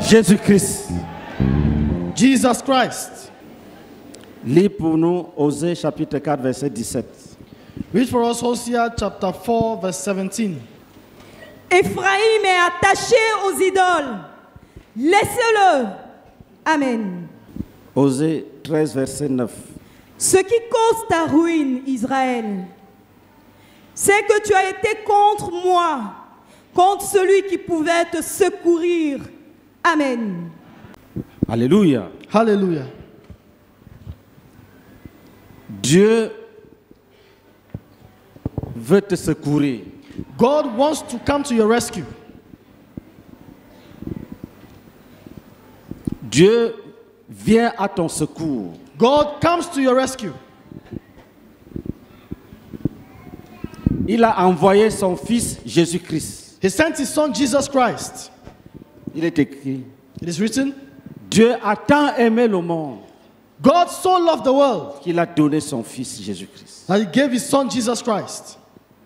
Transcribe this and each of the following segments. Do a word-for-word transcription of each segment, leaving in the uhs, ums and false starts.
Jésus-Christ. Jesus Christ. Lis pour nous Osée chapitre quatre, verset dix-sept. Read for us Hosea chapter four, verse seventeen. Ephraïm est attaché aux idoles. Laissez-le. Amen. Osée treize, verset neuf. Ce qui cause ta ruine, Israël, c'est que tu as été contre moi, contre celui qui pouvait te secourir. Amen. Alléluia. Hallelujah. Dieu veut te secourir. God wants to come to your rescue. Dieu vient à ton secours. God comes to your rescue. Il a envoyé son fils Jésus-Christ. He sent his son Jesus Christ. Il est écrit, It is written, Dieu a tant aimé le monde God so loved the world qu'il a donné son fils Jésus-Christ. that he gave his son Jesus Christ.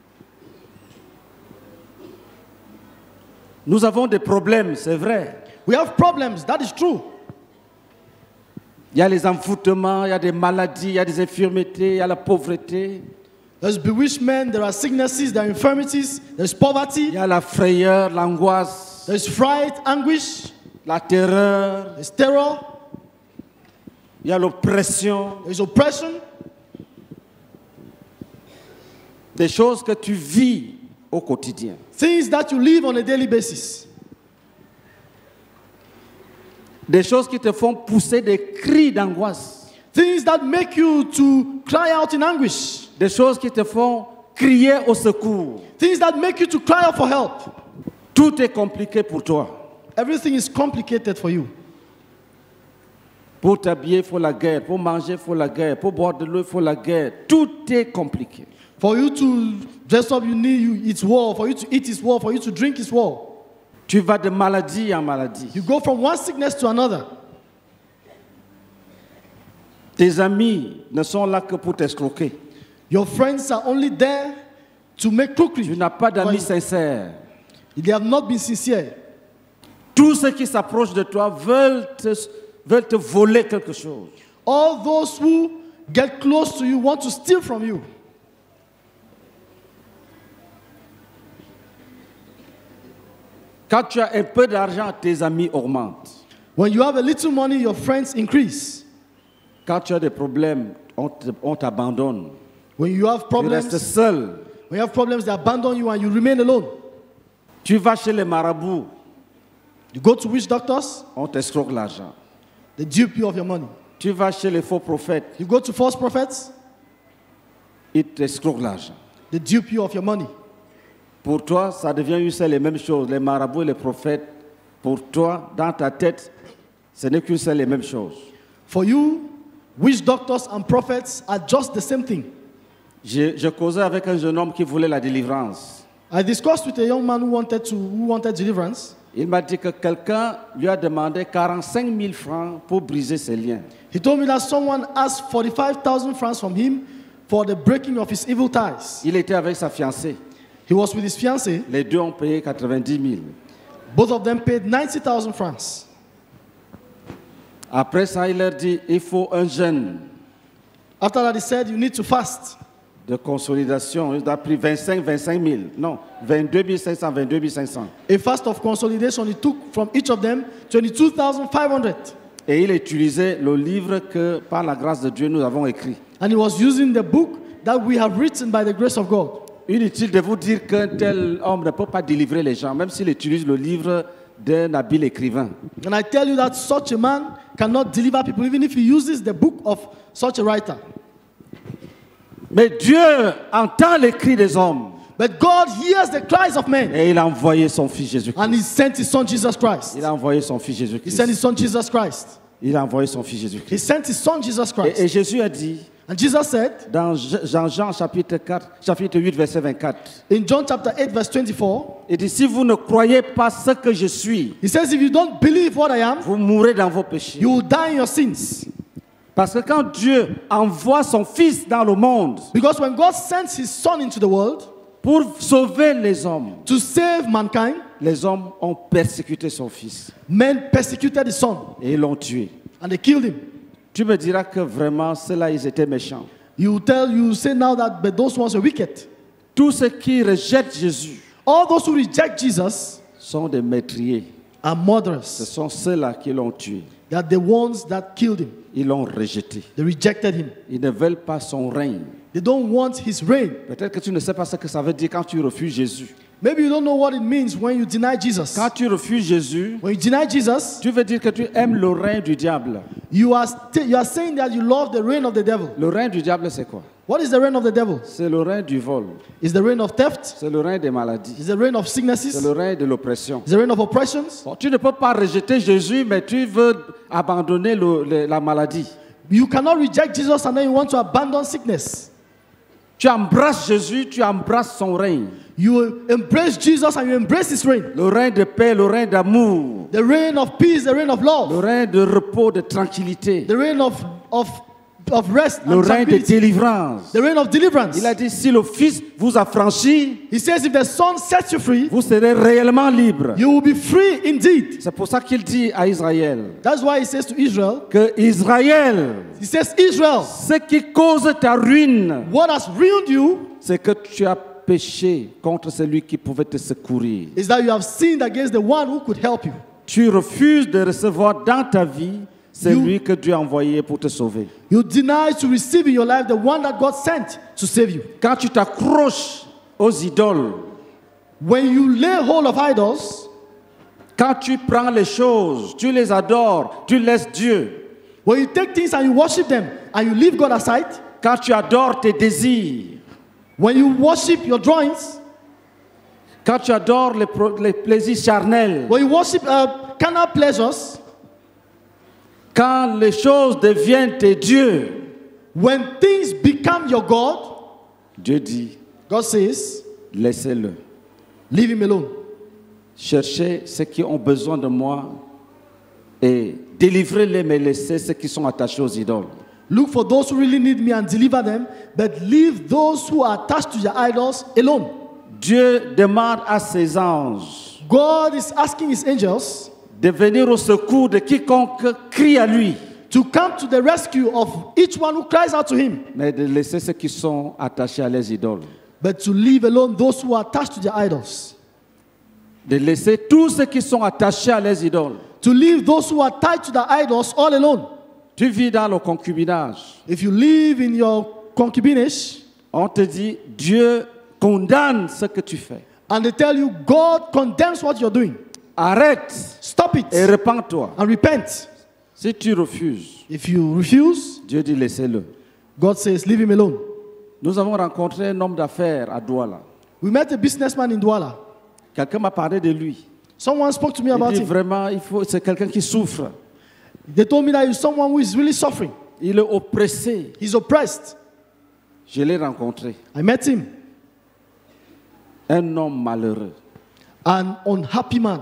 Nous avons des problèmes, c'est vrai. We have problems, that is true. Il y a les envoûtements, il y a des maladies, il y a des infirmités, il y a la pauvreté, There's bewitchment, there are sicknesses, there are infirmities, there's poverty, il y a la frayeur, l'angoisse, there's fright, anguish, la terreur, there's terror, il y a l'oppression, there's oppression. des choses que tu vis au quotidien. Things that you live on a daily basis. Des choses qui te font pousser des cris d'angoisse. Things that make you to cry out in anguish. Des choses qui te font crier au secours. Things that make you to cry out for help. Tout est compliqué pour toi. Everything is complicated for you. Pour t'habiller, il faut la guerre. Pour manger, il faut la guerre. Pour boire de l'eau, il faut la guerre. Tout est compliqué. For you to dress up, you need you it's war. For you to eat is war. For you to drink is war. Tu vas de maladie en maladie. You go from one sickness to another. Tes amis ne sont là que pour t'escroquer. Your friends are only there to make crookery. Tu n'as pas d'amis sincères. They have not been sincere. Tous ceux qui s'approchent de toi veulent te, veulent te voler quelque chose. All those who get close to you want to steal from you. Quand tu as un peu d'argent, tes amis augmentent. When you have a little money, your friends increase. Quand tu as des problèmes, on te- on t'abandonne. When you have Tu problems, restes seul. when you have problems, they abandon you and you remain alone. Tu vas chez les marabouts, You go to witch doctors, on t'escroque l'argent. they dupe you of your money. Tu vas chez les faux prophètes, You go to false prophets, ils t'escroquent l'argent. they dupe you of your money. Pour toi, ça devient une seule et même chose. Les marabouts et les prophètes, pour toi, dans ta tête, ce n'est qu'une seule et même chose. For you, witch doctors and prophets are just the same thing. Je, je causais avec un jeune homme qui voulait la délivrance. I discussed with a young man who wanted to who wanted deliverance. Il m'a dit que quelqu'un lui a demandé quarante-cinq mille francs pour briser ses liens. He told me that someone asked forty-five thousand francs from him for the breaking of his evil ties. Il était avec sa fiancée. He was with his fiancée. Les deux ont payé quatre-vingt-dix mille. Both of them paid ninety thousand francs. Après ça, il leur dit, il faut un jeûne After that, he said, you need to fast. de consolidation. Il a pris vingt-cinq, vingt-cinq mille. Non, vingt-deux mille cinq cents, vingt-deux mille cinq cents. A fast of consolidation, he took from each of them twenty-two thousand five hundred. Et il utilisait le livre que, par la grâce de Dieu, nous avons écrit. And he was using the book that we have written by the grace of God. Inutile de vous dire qu'un tel homme ne peut pas délivrer les gens, même s'il utilise le livre d'un habile écrivain. And I tell you that such a man cannot deliver people, even if he uses the book of such a writer. Mais Dieu entend les cris des hommes. But God hears the cries of men. Et il a envoyé son fils Jésus-Christ. And he sent his son Jesus Christ. Il a envoyé son fils He Jésus-Christ. sent his son Jesus Christ. Il a envoyé son fils He Jésus-Christ. sent his son Jesus Et, et Christ. Jésus a dit, And Jesus said dans Jean, Jean chapitre quatre, chapitre huit, verset vingt-quatre, in John chapter eight, verse twenty-four, il dit, si vous ne croyez pas ce que je suis, he says, if you don't believe what I am, vous mourrez dans vos péchés. you will die in your sins. Parce que quand Dieu envoie son fils dans le monde Because when God sends his son into the world, Pour sauver les hommes, to save mankind, les hommes ont persécuté son fils men persecuted his son et ils l'ont tué. and they killed him. Tu me diras que vraiment, ceux-là, ils étaient méchants. You tell, you say now that but those ones are wicked. Tous ceux qui rejettent Jésus All those who reject Jesus sont des meurtriers. are Ce murderers. sont ceux-là qui l'ont tué. They are the ones that killed him. Ils l'ont rejeté. They rejected him. Ils ne veulent pas son règne. They don't want his reign. Peut-être que tu ne sais pas ce que ça veut dire quand tu refuses Jésus. Maybe you don't know what it means when you deny Jesus. Quand tu refuses Jésus, When you deny Jesus, tu veux dire que tu aimes le règne du diable. you are, st- you are saying that you love the reign of the devil. Le règne du diable, c'est quoi? What is the reign of the devil? C'est le règne du vol. Is the reign of theft? C'est le règne des maladies. Is the reign of C'est sicknesses? le règne de l'oppression. Is the reign of oppressions? Bon, tu ne peux pas rejeter Jésus, mais tu veux abandonner le- le- la maladie. You cannot reject Jesus and then you want to abandon sickness. Tu embrasses Jésus, tu embrasses son règne. You embrace Jesus and you embrace his reign. Le règne de paix, le règne d'amour, The reign of peace, the reign of le love, règne de repos, de tranquillité, the reign of, of, of rest le and règne de tranquility, délivrance. the reign of deliverance. Il a dit, si le Fils vous affranchit, He says if the Son sets you free, vous serez réellement libre. you will be free indeed. C'est pour ça qu'il dit à Israël That's why he says to Israel, que Israël, he says, Israel, ce qui cause ta ruine, what has ruined you c'est que tu as péché contre celui qui pouvait te secourir. is that you have sinned against the one who could help you. Tu refuses de recevoir dans ta vie celui que Dieu a envoyé pour te sauver. You deny to receive in your life the one that God sent to save you. Quand tu t'accroches aux idoles, When you lay hold of idols, quand tu prends les choses, tu les adores, tu laisses Dieu. when you take things and you worship them and you leave God aside, Quand tu adores tes désirs, when you worship your drawings, quand tu adores les, pro- les plaisirs charnels, when you worship uh, carnal pleasures, quand les choses deviennent tes dieux, when things become your God, Dieu dit, God says, laissez-le. leave him alone. Cherchez ceux qui ont besoin de moi et délivrez-les, mais laissez ceux qui sont attachés aux idoles. Look for those who really need me and deliver them, but leave those who are attached to your idols alone. Dieu demande à ses anges God is asking his angels de venir au secours de quiconque crie à lui, to come to the rescue of each one who cries out to him, mais de laisser ceux qui sont attachés à les idoles. but to leave alone those who are attached to their idols. De laisser tous ceux qui sont attachés à les idoles. To leave those who are tied to the idols all alone. Tu vis dans le concubinage. If you live in your concubinage On te dit, Dieu condamne ce que tu fais. and they tell you God condemns what you're doing, Arrête stop it et repens-toi. and repent. Si tu refuses, If you refuse, Dieu dit laissez-le. God says leave him alone. Nous avons rencontré un homme d'affaires à Douala. We met a businessman in Douala. Quelqu'un m'a parlé de lui. Someone spoke to me Il about dit him. vraiment, il faut, c'est quelqu'un qui souffre. They told me that he's someone who is really suffering. Il est oppressé. He's oppressed. Je l'ai rencontré. I met him, Un homme malheureux, an unhappy man,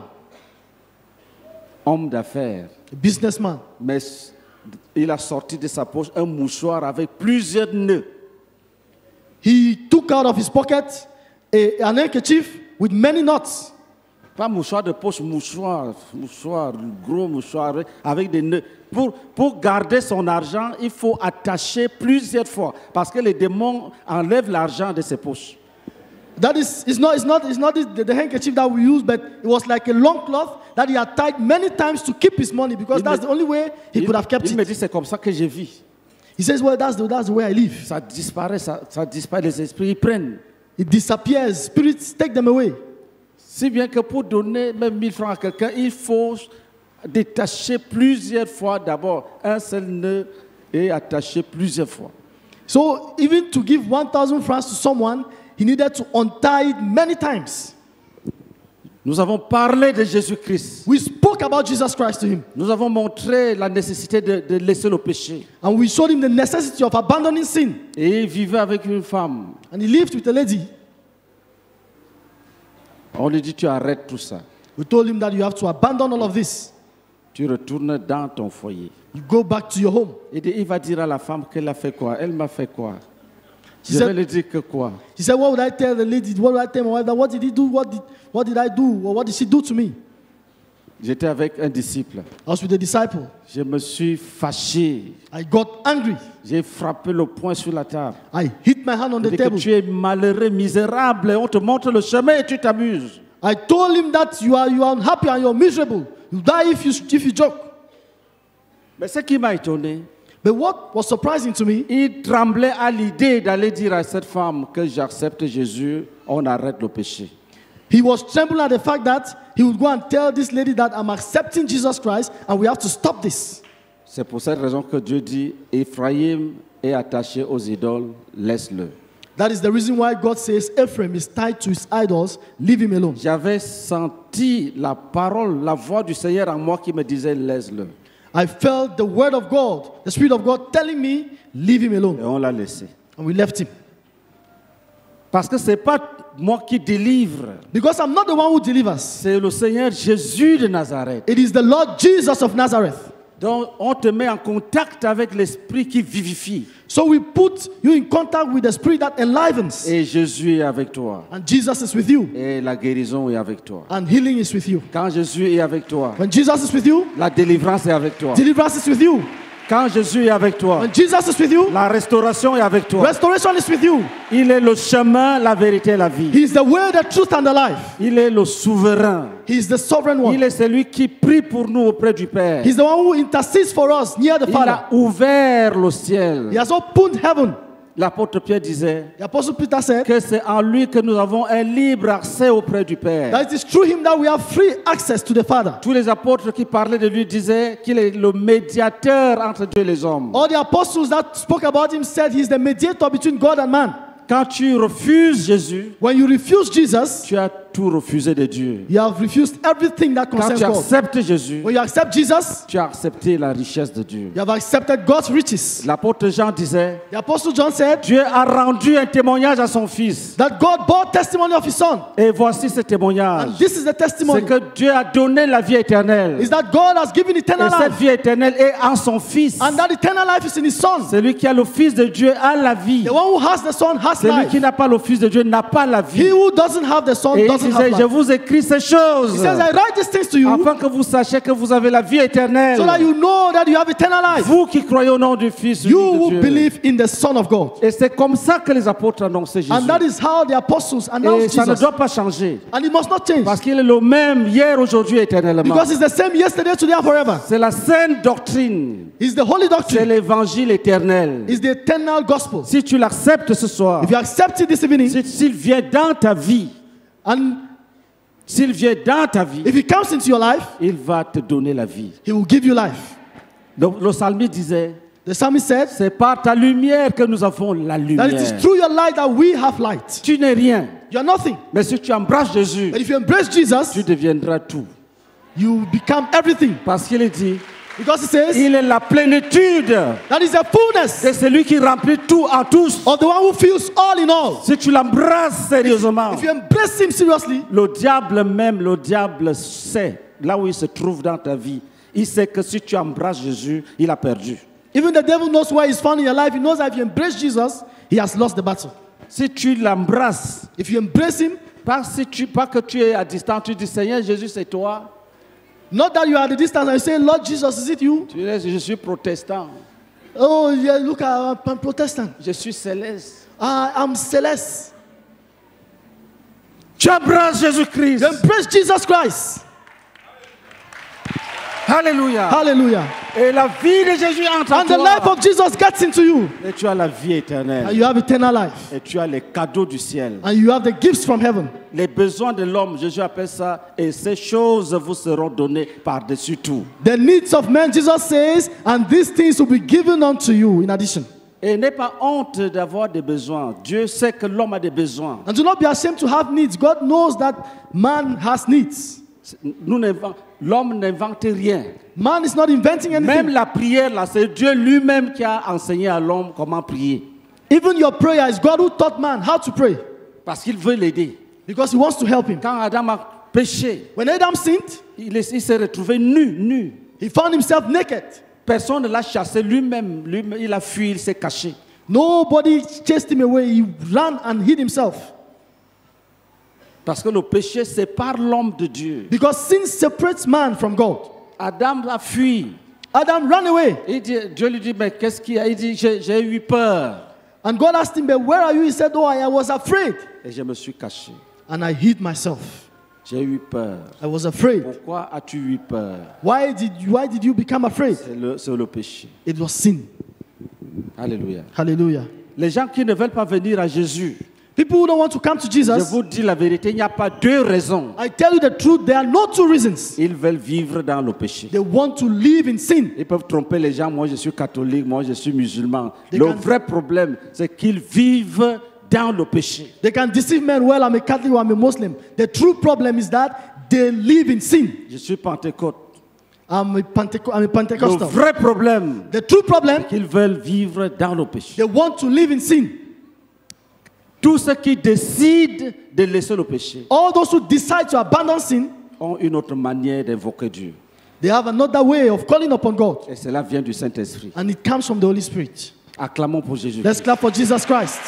homme d'affaires. a businessman. Mais il a sorti de sa poche un mouchoir avec plusieurs nœuds. He took out of his pocket a, an handkerchief with many knots. Pas mouchoir de poche, mouchoir, mouchoir, gros mouchoir avec des nœuds. Pour, pour garder son argent, il faut attacher plusieurs fois parce que les démons enlèvent l'argent de ses poches. That is, it's not, it's not, it's not the, the handkerchief that we use, but it was like a long cloth that he had tied many times to keep his money because Il that's me- the only way he Il, could have kept il me it. dit c'est comme ça que je vis. He says, well, that's the, that's the way I live. Ça disparaît, ça, ça disparaît, les esprits ils prennent. It disappears. Spirits take them away. Si bien que pour donner même mille francs à quelqu'un, il faut détacher plusieurs fois d'abord un seul nœud et attacher plusieurs fois. So even to give one thousand francs to someone, he needed to untie it many times. Nous avons parlé de Jésus-Christ. We spoke about Jesus Christ to him. Nous avons montré la nécessité de, de laisser le péché. And we showed him the necessity of abandoning sin. Et il vivait avec une femme. And he lived with a lady. On lui dit, tu arrêtes tout ça. We told him that you have to abandon all of this. Tu retournes dans ton foyer. You go back to your home. Et il va dire à la femme qu'elle a fait quoi. Elle m'a fait quoi. She Je vais said, lui dire que quoi? she said, what would I tell the lady? What would I tell my wife? That what did he do? What did, what did I do? Or what did she do to me? J'étais avec un disciple. I was with a disciple. Je me suis fâché. I got angry. J'ai frappé le poing sur la table. I hit my hand on J'ai the dit que table. tu es malheureux, misérable, et on te montre le chemin et tu t'amuses. I told him that you are, you are unhappy and you are miserable. You die if you, if you joke. Mais ce qui m'a étonné, But what was surprising to me, il tremblait à l'idée d'aller dire à cette femme que j'accepte Jésus, on arrête le péché. he was trembling at the fact that he would go and tell this lady that I'm accepting Jesus Christ and we have to stop this. C'est pour cette raison que Dieu dit, Ephraïm est attaché aux idoles, laisse-le. That is the reason why God says Ephraim is tied to his idols, leave him alone. J'avais senti la parole, la voix du Seigneur en moi qui me disait, laisse-le. I felt the word of God, the Spirit of God telling me, leave him Et alone. on l'a laissé. And we left him. Parce que ce n'est pas moi qui délivre, Because I'm not the one who delivers. c'est le Seigneur Jésus de Nazareth. It is the Lord Jesus of Nazareth. Donc on te met en contact avec l'Esprit qui vivifie. So we put you in contact with the Spirit that enlivens. Et Jésus est avec toi. And Jesus is with you. Et la guérison est avec toi. And healing is with you. Quand Jésus est avec toi, When Jesus is with you, la délivrance est avec toi. deliverance is with you. Quand Jésus est avec toi, When Jesus is with you, la restauration est avec toi. restoration is with you. Il est le chemin, la vérité et la vie. He is the way, the truth, and the life. Il est le souverain. He is the sovereign Il one. est celui qui prie pour nous auprès du Père. He's the one who intercedes for us near the Il Father. a ouvert le ciel. He has opened heaven. L'apôtre Pierre disait The Apostle Peter said que c'est en lui que nous avons un libre accès auprès du Père. that it is through him that we have free access to the Father. Tous les apôtres qui parlaient de lui disaient qu'il est le médiateur entre Dieu et les hommes. All the apostles that spoke about him said he is the mediator between God and man. Quand tu refuses Jésus, When you refuse Jesus, tu as tout refusé de Dieu. you have refused everything that Quand concerns tu God. acceptes Jésus, When you accept Jesus, tu as accepté la richesse de Dieu. you have accepted God's riches. L'apôtre Jean disait, The Apostle John said Dieu a rendu un témoignage à son Fils. that God bore testimony of his Son. Et voici ce témoignage. And this is the C'est testimony. que Dieu a donné la vie éternelle. Is that God has given Et eternal cette life. vie éternelle est en son Fils. And that eternal life is in his Son. Celui qui a le Fils de Dieu a la vie. The one who has the Son has Celui life. qui n'a pas le Fils de Dieu n'a pas la He vie. who doesn't have the Son Et il doesn't disait, have je life. vous écris ces choses He says, I write these things to you afin que vous sachiez que vous avez la vie éternelle. so that you know that you have eternal life. Vous qui croyez au nom du Fils You unique de who Dieu. believe in the Son of God. Et c'est comme ça que les apôtres annonçaient Jésus. And that is how the apostles Et announced ça ne Jesus. doit pas changer. And it must not change. Parce qu'il est le même hier, aujourd'hui, éternellement. Because it's the same yesterday, today, and forever. C'est la saine doctrine. It's the holy C'est doctrine. l'évangile éternel. It's the eternal gospel. Si tu l'acceptes ce soir, If you accept it this evening, si- s'il vient dans ta vie, and s'il vient dans ta vie, if he comes into your life, il va te donner la vie. he will give you life. Donc le psalmiste disait, The psalmist said c'est par ta lumière que nous avons la that lumière. it is through your light that we have light. Tu n'es rien, You are nothing. mais si tu embrasses Jésus, But if you embrace Jesus, tu deviendras tout. you become everything. Parce qu'il est dit, Because he says il est la plénitude that is the fullness de celui qui remplit tout en tous. of the one who fills all in all. Si tu l'embrasses sérieusement, If you embrace him seriously, le diable même, le diable sait, là où il se trouve dans ta vie, il sait que si tu embrasses Jésus, il a perdu. even the devil knows where he's found in your life. He knows that if you embrace Jesus, he has lost the battle. Si tu l'embrasses, If you embrace him, pas, si tu, pas que tu es à distance, tu dis Seigneur Jésus, c'est toi. not that you are at the distance and you say, Lord Jesus, is it you? Tu dis, je suis protestant, Oh, yeah, look, I'm a Protestant. je suis céleste. Uh, I'm Celeste. Tu embrasses Jésus-Christ. You embrace Jesus Christ. Alléluia. Hallelujah. Et la vie de Jésus entre en And the life toi. of Jesus gets into you. Et tu as la vie And éternelle. you have eternal life. Et tu as les cadeaux du ciel. And you have the gifts from heaven. Les besoins de l'homme, Jésus appelle ça, et ces choses vous seront données par-dessus tout. The needs of men, Jesus says, and these things will be given unto you in addition. Et n'aie pas honte d'avoir des besoins. Dieu sait que l'homme a des besoins. And do not be ashamed to have needs. God knows that man has needs. Nous n'invent- L'homme n'invente rien. Man is not inventing Même anything. la prière, là, c'est Dieu lui-même qui a enseigné à l'homme comment prier. Even your prayer is God who taught man how to pray. Parce qu'il veut l'aider. Because he wants to help him. Quand Adam a péché, When Adam sinned, il est- il s'est retrouvé nu, nu. he found himself naked. Personne ne l'a chassé lui-même. Lui-même, il a fui, il s'est caché. Nobody chased him away. He ran and hid himself. Parce que le péché sépare l'homme de Dieu. Because sin separates man from God. Adam a fui. Adam ran away. Il dit, Dieu lui dit, mais qu'est-ce qu'il y a? Il dit, j'ai, j'ai eu peur. And God asked him, but where are you? He said, oh, I was afraid. Et je me suis caché. And I hid myself. J'ai eu peur. I was afraid. Pourquoi as-tu eu peur? Why did you, why did you become afraid? C'est le, c'est le péché. It was sin. Alléluia. Hallelujah. Les gens qui ne veulent pas venir à Jésus, People who don't want to come to je Jesus, vous dis la vérité, il n'y a pas deux raisons. I tell you the truth, there are no two reasons. Ils veulent vivre dans le péché. They want to live in sin. Ils peuvent tromper les gens. Moi, je suis catholique, moi, je suis musulman. They Le can- vrai problème, c'est qu'ils vivent dans le péché. They can deceive men, well, I'm a Catholic or I'm a Muslim. The true problem is that they live in sin. Je suis pentecôte. I'm a, Penteco- I'm a Le Pentecostal. vrai problème, The true problem, c'est qu'ils veulent vivre dans le péché. they want to live in sin. Tous ceux qui décident de laisser le péché All those who decide to abandon sin, ont une autre manière d'invoquer Dieu. they have another way of calling upon God. Et cela vient du Saint-Esprit. And it comes from the Holy Spirit. Acclamons pour Jésus. Let's clap for Jesus Christ.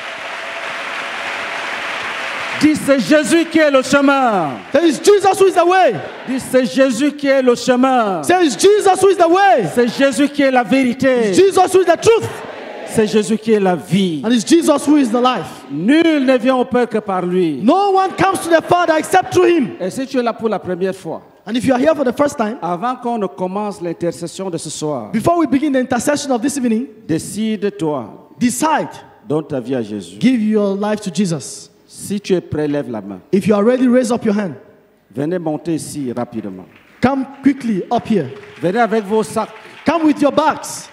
Dis, c'est Jésus qui est le chemin. There is Jesus who is the way. Dis, c'est Jésus qui est le chemin. There is Jesus who is the way. C'est Jésus qui est la vérité. Jesus who is the truth. C'est Jésus qui est la vie. And it's Jesus who is the life. Nul ne vient au Père que par lui. No one comes to the Father except through him. Et si tu es là pour la première fois, And if you are here for the first time, avant qu'on ne commence l'intercession de ce soir, before we begin the intercession of this evening, décide-toi, decide, donne ta vie à Jésus. give your life to Jesus. Si tu es prêt, lève la main. If you are ready, raise up your hand. Venez monter ici rapidement. Come quickly up here. Venez avec vos sacs. Come with your bags.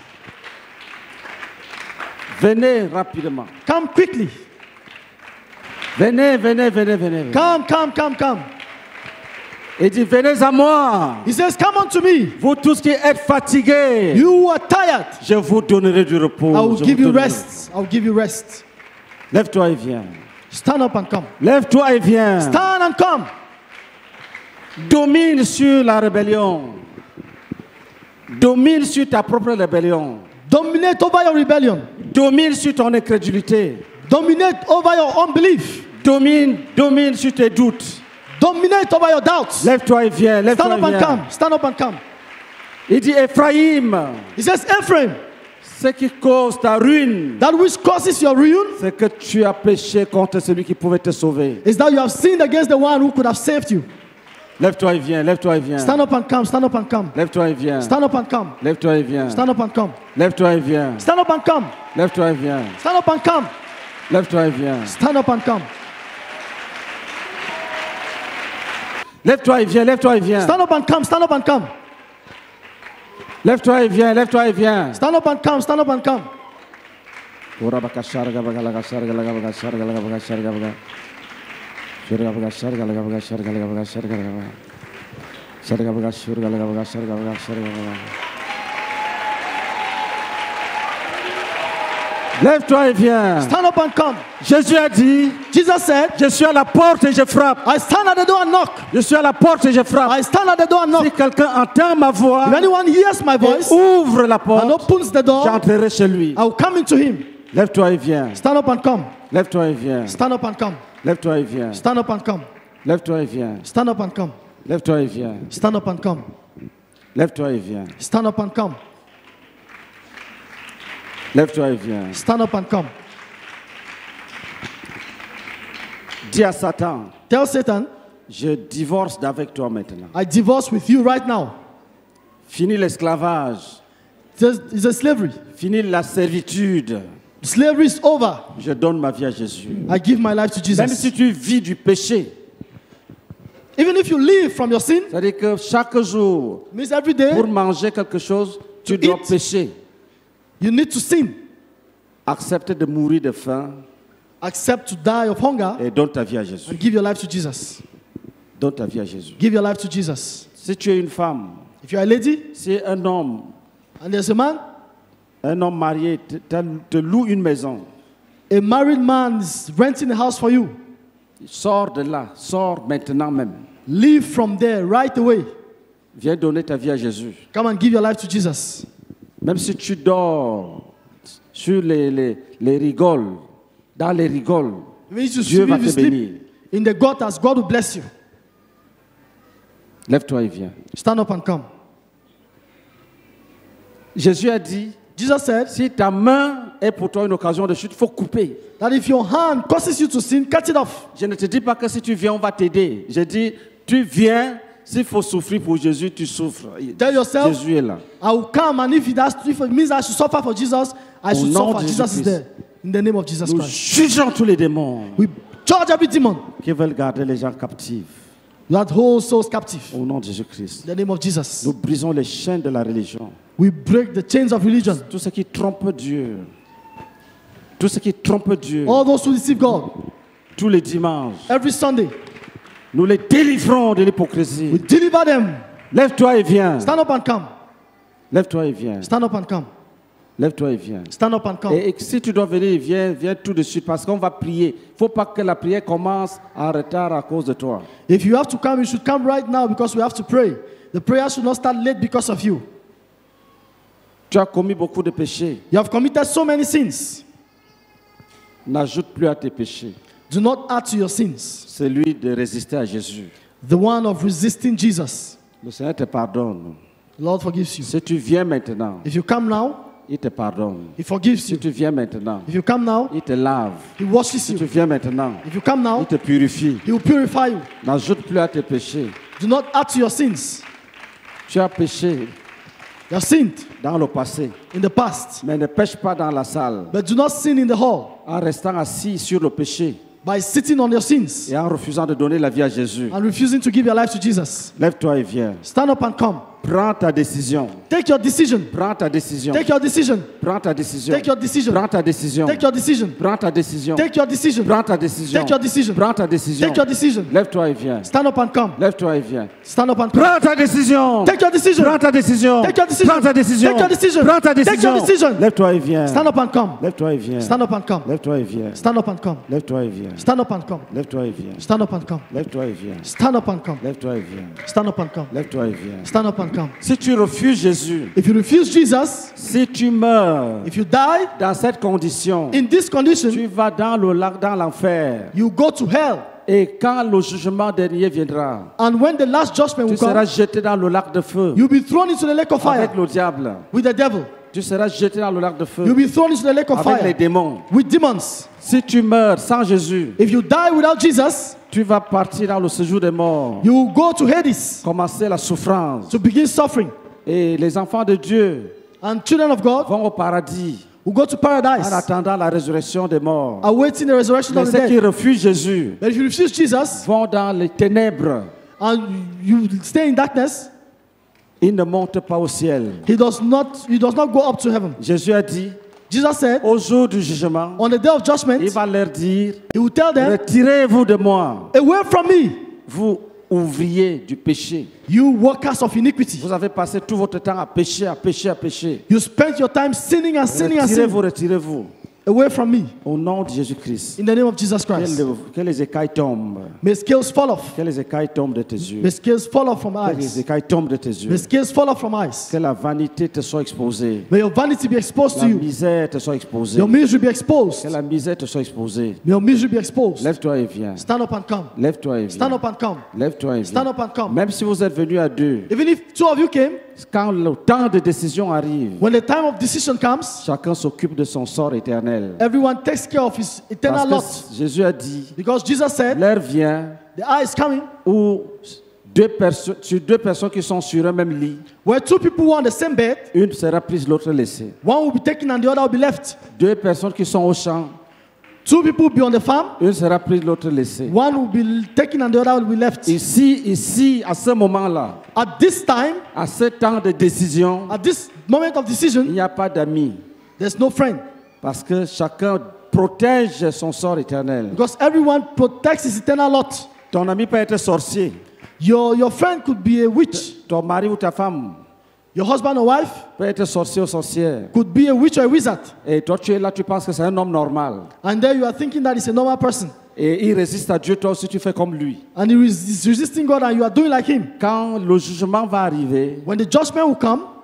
Venez rapidement. Come quickly. Venez, venez, venez, venez. venez. Come, come, come, come. Il dit, venez à moi. He says, come unto me. Vous tous qui êtes fatigués, You who are tired, je vous donnerai du repos. I will Je give vous you donnerai- rest. I will give you rest. Lève-toi et viens. Stand up and come. Lève-toi et viens. Stand and come. Domine sur la rébellion. Domine sur ta propre rébellion. Dominate over your rebellion. Domine sur ton incrédulité. Dominate over your unbelief. Domine, domine sur tes doutes. Dominate over your doubts. Lève-toi et viens. Stand Lève-toi up et and viens. come. Stand up and come. Il dit, Ephraïm, He says, Ephraim, ce qui cause ta ruine, that which causes your ruin c'est que tu as péché contre celui qui pouvait te sauver. is that you have sinned against the one who could have saved you. Lève-toi et viens. Lève-toi et viens. Stand up and come. Stand up and come. Lève-toi et viens. Stand up and come. Lève-toi et viens. Stand up and come. Lève-toi et viens. Stand up and come. Lève-toi et viens. Stand up and come. Lève-toi et viens. Stand up and come. Lève-toi et viens. Lève-toi et viens. Stand up and come. Stand up and come. Lève-toi et viens. Lève-toi et viens. Stand up and come. Stand up and come. Lève-toi et viens. Stand up and come. Jésus a dit, Jesus said, je suis à la porte et je frappe. I stand at the door and knock. Je suis à la porte et je frappe. I stand at the door and knock. Si quelqu'un entend ma voix If anyone hears my et voice ouvre la and porte, opens the door, j'entrerai chez lui. I will come into him. Lève-toi et viens. Stand up and come. Lève-toi et viens. Stand up and come. Lève-toi et viens. Stand up and come. Lève-toi et viens. Stand up and come. Lève-toi et viens. Stand up and come. Lève-toi et viens. Stand up and come. Lève-toi et viens. Stand up and come. Dis à Satan, Tell Satan, je divorce d'avec toi maintenant. I divorce with you right now. Fini l'esclavage. It's a, it's a slavery. Fini la servitude. Slavery is over. Je donne ma vie à Jésus. I give my life to Même Jesus. si tu vis du péché, Even if you live from your sin, c'est-à-dire que chaque jour, means every day pour manger quelque chose, tu To dois eat. pécher. you need to sin. Accepte de mourir de faim Accept to die of hunger et donne ta vie à Jésus. and give your life to Jesus. Donne ta vie à Jésus. Give your life to Jesus. Si tu es une femme, If you're a lady si un homme, and there's a man, un homme marié te, te- te loue une maison, a married man is renting a house for you, sors de là, sors maintenant même. leave from there right away. Viens donner ta vie à Jésus. Come and give your life to Jesus. Même si tu dors sur les, les, les rigoles, dans les rigoles, If you Dieu va if you te bénir. sleep in the gutters, God will bless you. Lève-toi et viens. Stand up and come. Jésus a dit, Jesus said si ta main est pour toi une occasion de chute, il faut couper. that if your hand causes you to sin, cut it off. Je ne te dis pas que si tu viens, on va t'aider. Je dis, tu viens, s'il faut souffrir pour Jésus, tu souffres. Tell yourself, Jésus est là. I will come, and if it, has, if it means I should suffer for Jesus, I Au should nom suffer. de Jesus is Jésus-Christ. there. In the name of Jesus Nous Christ. jugeons tous les démons We charge every demon qui veulent garder les gens captifs. that hold souls captive. Au nom de Jésus-Christ. In the name of Jesus. Nous brisons les chaînes de la religion. We break the chains of religion. Tout ce qui trompe Dieu. Tout ce qui trompe Dieu. All those who deceive God, Tous les dimanches. every Sunday, Nous les délivrons de we l'hypocrisie. deliver them. Lève-toi et viens. Stand up and come. Lève-toi et viens. Stand up and come. Lève-toi et viens. Stand up and come. Et, et si tu dois venir, viens, viens tout de suite parce qu'on va prier. Il ne faut pas que la prière commence en retard à cause de toi. If you have to come, you should come right now because we have to pray. The prayer should not start late because of you. Tu as commis beaucoup de péchés. You have committed so many sins. N'ajoute plus à tes péchés. Do not add to your sins. Celui de résister à Jésus. The one of resisting Jesus. Le Seigneur te pardonne. The Lord forgives you. Si tu viens maintenant, If you come now, il te pardonne. He forgives Si you. tu viens maintenant, If you come now, il te lave. He washes Si tu you. viens maintenant, If you come il now, te purifie. He will purify you. N'ajoute plus à tes péchés. Do not add to your sins. Tu as péché You have sinned dans le passé, in the past, mais ne pêche pas dans la salle. but do not sin in the hall En restant assis sur le péché by sitting on your sins et en refusant de donner la vie à Jésus. and refusing to give your life to Jesus. Lève-toi et viens. Stand up and come. Prends ta décision. Take your decision. Prends ta décision. Take your decision. Prends ta décision. Take your decision. Prends ta décision. Take your decision. Prends ta décision. Take your decision. Prends ta décision. Take your decision. Prends ta décision. Take your decision. Lève-toi et viens. Stand up and come. Lève-toi et viens. Stand up and come. Prends ta décision. Take your decision. Prends ta décision. Take your decision. Prends ta décision. Take your decision. Prends ta Take your décision. decision. Lève-toi et viens. Stand up and come. Lève-toi et viens. Stand up and come. Lève-toi et viens. Stand up and come. Lève-toi et viens. Stand up and come. Lève-toi et viens. Stand up and come. Lève-toi et viens. Stand up and come. Lève-toi et viens. Stand up and come. Lève-toi et viens. Stand up and come. Si tu refuses Jésus, If you refuse Jesus, si tu meurs if you die dans cette condition, in this condition, tu vas dans le lac, dans l'enfer. you go to hell. Et quand le jugement dernier viendra, And when the last judgment tu will come, seras jeté dans le lac de feu you'll be thrown into the lake of avec fire le diable. with the devil. Tu seras jeté dans le lac de feu You'll be thrown into the lake of avec les fire démons. with demons. Si tu meurs sans Jésus, If you die without Jesus, tu vas partir dans le séjour des morts, you will go to Hades commencer la souffrance. to begin suffering. Et les enfants de Dieu And children of God vont au paradis will go to en paradise, attendant la résurrection des morts. awaiting the resurrection Mais of the ceux qui dead. refusent Jésus But if you refuse Jesus vont dans les ténèbres. and you stay in darkness, Ils ne montent pas au ciel. he does not he does not go up to heaven. Jésus a dit, Jesus said, au jour du jugement, on the day of judgment, il va leur dire, he will tell them, retirez-vous de moi, away from me, vous ouvriers du péché. you workers of iniquity. Vous avez passé tout votre temps à pécher, à pécher, à pécher. You spent your time sinning and sinning and Retirez-vous, sinning. retirez-vous. Away from me. Au nom de Jésus-Christ. In the name of Jesus Que, Christ. le- que les écailles tombent. May scales fall off. Que les écailles tombent de tes yeux. May scales fall off from Que les eyes. écailles tombent de tes yeux. May scales fall off from eyes. Que la vanité te soit exposée. May your vanity be exposed La to you. misère te soit exposée. Your misery be Que exposed. la misère te soit exposée. May your misery be exposed. Lève-toi et viens. Stand up and come. Lève-toi et Stand viens. up and come. Lève-toi et Stand viens. up and come. Même si vous êtes venus à deux, Even if two of you came, quand le temps de décision arrive, when the time of decision comes, chacun s'occupe de son sort éternel. everyone takes care of his eternal lot. Parce que Jésus a dit, Because Jesus said, l'heure vient the hour is coming où deux personnes, sur deux personnes qui sont sur un même lit, where two people were on the same bed, une sera prise, l'autre laissée. one will be taken and the other will be left. Deux personnes qui sont au champ, Two people will be on the farm, une sera prise, l'autre laissée. one will be taken and the other will be left. Ici, ici, à ce moment-là, At this time, à ce temps de décision, at this moment of il decision, n'y a pas d'amis. there's no friend. Parce que chacun protège son sort éternel. Because everyone protects his eternal lot. Ton ami peut être sorcier. Your, your friend could be a witch. Ton mari ou ta femme Your husband or wife peut être sorcier ou sorcière. could be a witch or a wizard. Et toi, tu es là, tu penses que c'est un homme normal. And there you are thinking that he's a normal person. Et il résiste à Dieu, toi aussi tu fais comme lui. And he is resisting God and you are doing like him. Quand le jugement va arriver, When the judgment will come,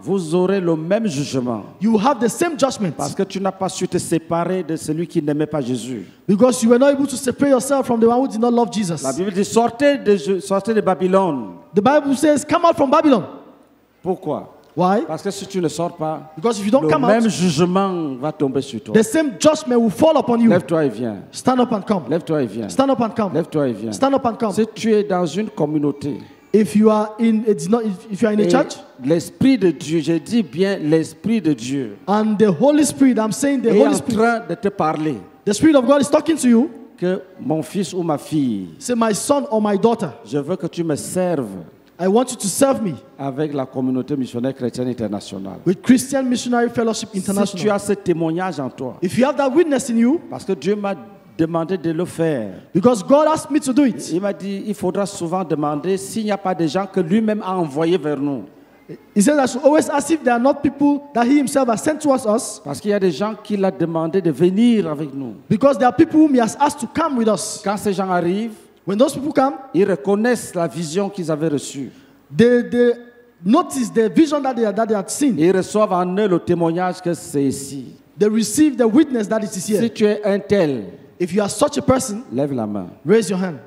vous aurez le même jugement. You will have the same judgment. Parce que tu n'as pas su te séparer de celui qui n'aimait pas Jésus. Because you were not able to separate yourself from the one who did not love Jesus. La Bible dit sortez de, sortez de Babylone. The Bible says, come out from Babylon. Pourquoi? Why? Parce que si tu ne sors pas, Because if you don't le come même out, jugement va tomber sur toi. the same judgment will fall upon you. Lève-toi et viens. Stand up and come. Lève-toi et viens. Stand up and come. Lève-toi et viens. Stand up and come. Si tu es dans une communauté, If you are in, it's not. If, if you are in a et church, l'Esprit de Dieu, je dis bien l'Esprit de Dieu, and the Holy Spirit, I'm saying the est Holy en Spirit, train de te parler, the Spirit of God is talking to you. que mon fils ou ma fille, Say, my son or my daughter, je veux que tu me serves I want you to serve me avec la communauté missionnaire chrétienne internationale. with Christian Missionary Fellowship Si tu International. as ce témoignage en toi, If you have that witness in you, parce que Dieu m'a demandé de le faire. because God asked me to do it. Il m'a dit, il faudra souvent demander s'il n'y a pas des gens que lui-même a envoyés vers nous. He said I should always ask if there are not people that He Himself has sent towards us, Parce qu'il y a des gens qui l'ont demandé de venir avec nous. because there are people whom He has asked to come with us. Quand ces gens arrivent, When those people come, ils reconnaissent la vision qu'ils avaient reçue. they, they notice the vision that they, that they had seen. Et ils reçoivent en eux le témoignage que c'est ici. They receive the witness that it is Si here. tu es un tel, If you are such a person, lève la main. raise your hand.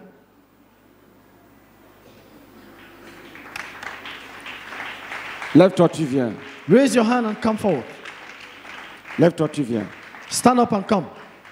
Lève-toi, tu viens. Raise your hand and come forward. Lève-toi, tu viens. Stand up and come.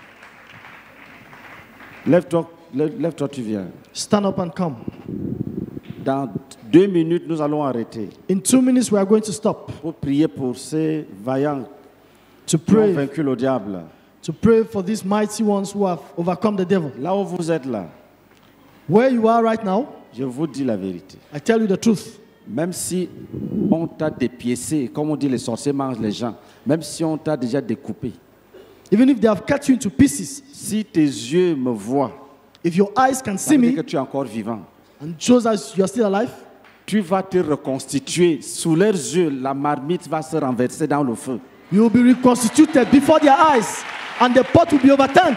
Lève-toi, lève- lève-toi, tu viens. Stand up and come. Dans deux minutes, nous allons arrêter In two minutes, we are going to stop pour prier pour ces vaillants to qui ont pray, vaincu le diable. to pray for these mighty ones who have overcome the devil. Là où vous êtes là, Where you are right now, je vous dis la vérité. I tell you the truth. Même si on t'a dépiécé, comme on dit les sorciers mangent les gens, même si on t'a déjà découpé, Even if they have cut you into pieces, si tes yeux me voient, if your eyes can ça see veut dire que me tu es encore vivant. and shows us you are still alive, Tu vas te reconstituer. Sous leurs yeux, la marmite va se renverser dans le feu. you will be reconstituted before their eyes, and the pot will be overturned.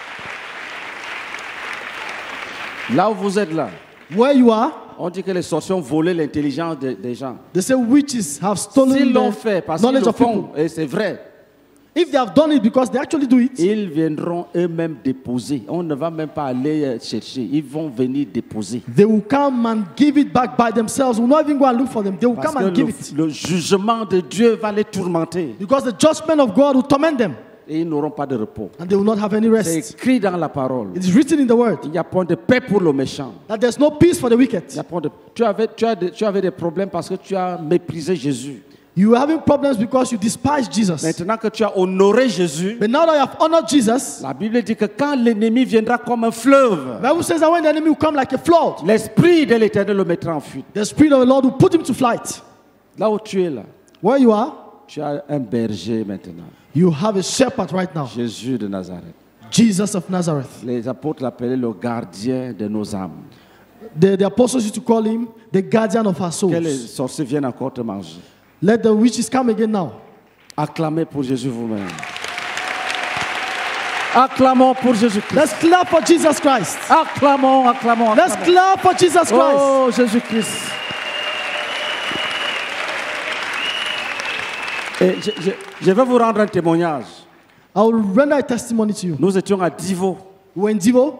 Là où vous êtes là, Where you are, on dit que les sorciers ont volé l'intelligence des, des gens. they say witches have stolen S'ils l'ont the fait, parce qu'ils knowledge le of people. font, et c'est vrai, If they have done it because they actually do it, ils viendront eux-mêmes déposer. On ne va même pas aller euh, chercher. Ils vont venir déposer. they will come and give it back by themselves. We'll not even go and look for them. They will Parce come que and give le, it. le jugement de Dieu va les tourmenter. Because the judgment of God will torment them, Et ils n'auront pas de repos. and they will not have any C'est rest. écrit dans la parole. It is written in the word Il n'y a point de paix pour le méchant. that there's no peace for the wicked. Il y a point de... tu, avais, tu, as des, tu avais des problèmes parce que tu as méprisé Jésus. You are having problems because you despise Jesus. Maintenant que tu as honoré Jésus, But now that you have honored Jesus, la Bible dit que quand l'ennemi viendra comme un fleuve, the Bible says that when the enemy will come like a flood, l'Esprit de l'Éternel le mettra en fuite. the Spirit of the Lord will put him to flight. Là où tu es là, Where you are, tu as un berger maintenant. you have a shepherd right now, Jésus de Nazareth. Jesus of Nazareth. Les apôtres l'appelaient le gardien de nos âmes. The, the apostles used to call him the guardian of our Que les souls. sorciers viennent encore te manger. Let the witches come again now. Acclamez pour Jésus vous-même. Acclamons pour Jésus-Christ. Let's clap for Jesus Christ. Acclamons, acclamons, Let's acclamons. clap for Jesus Christ. Oh, Jésus-Christ. Et je, je- je vais vous rendre un témoignage. I will render a testimony to you. Nous étions à Divo We were in Divo.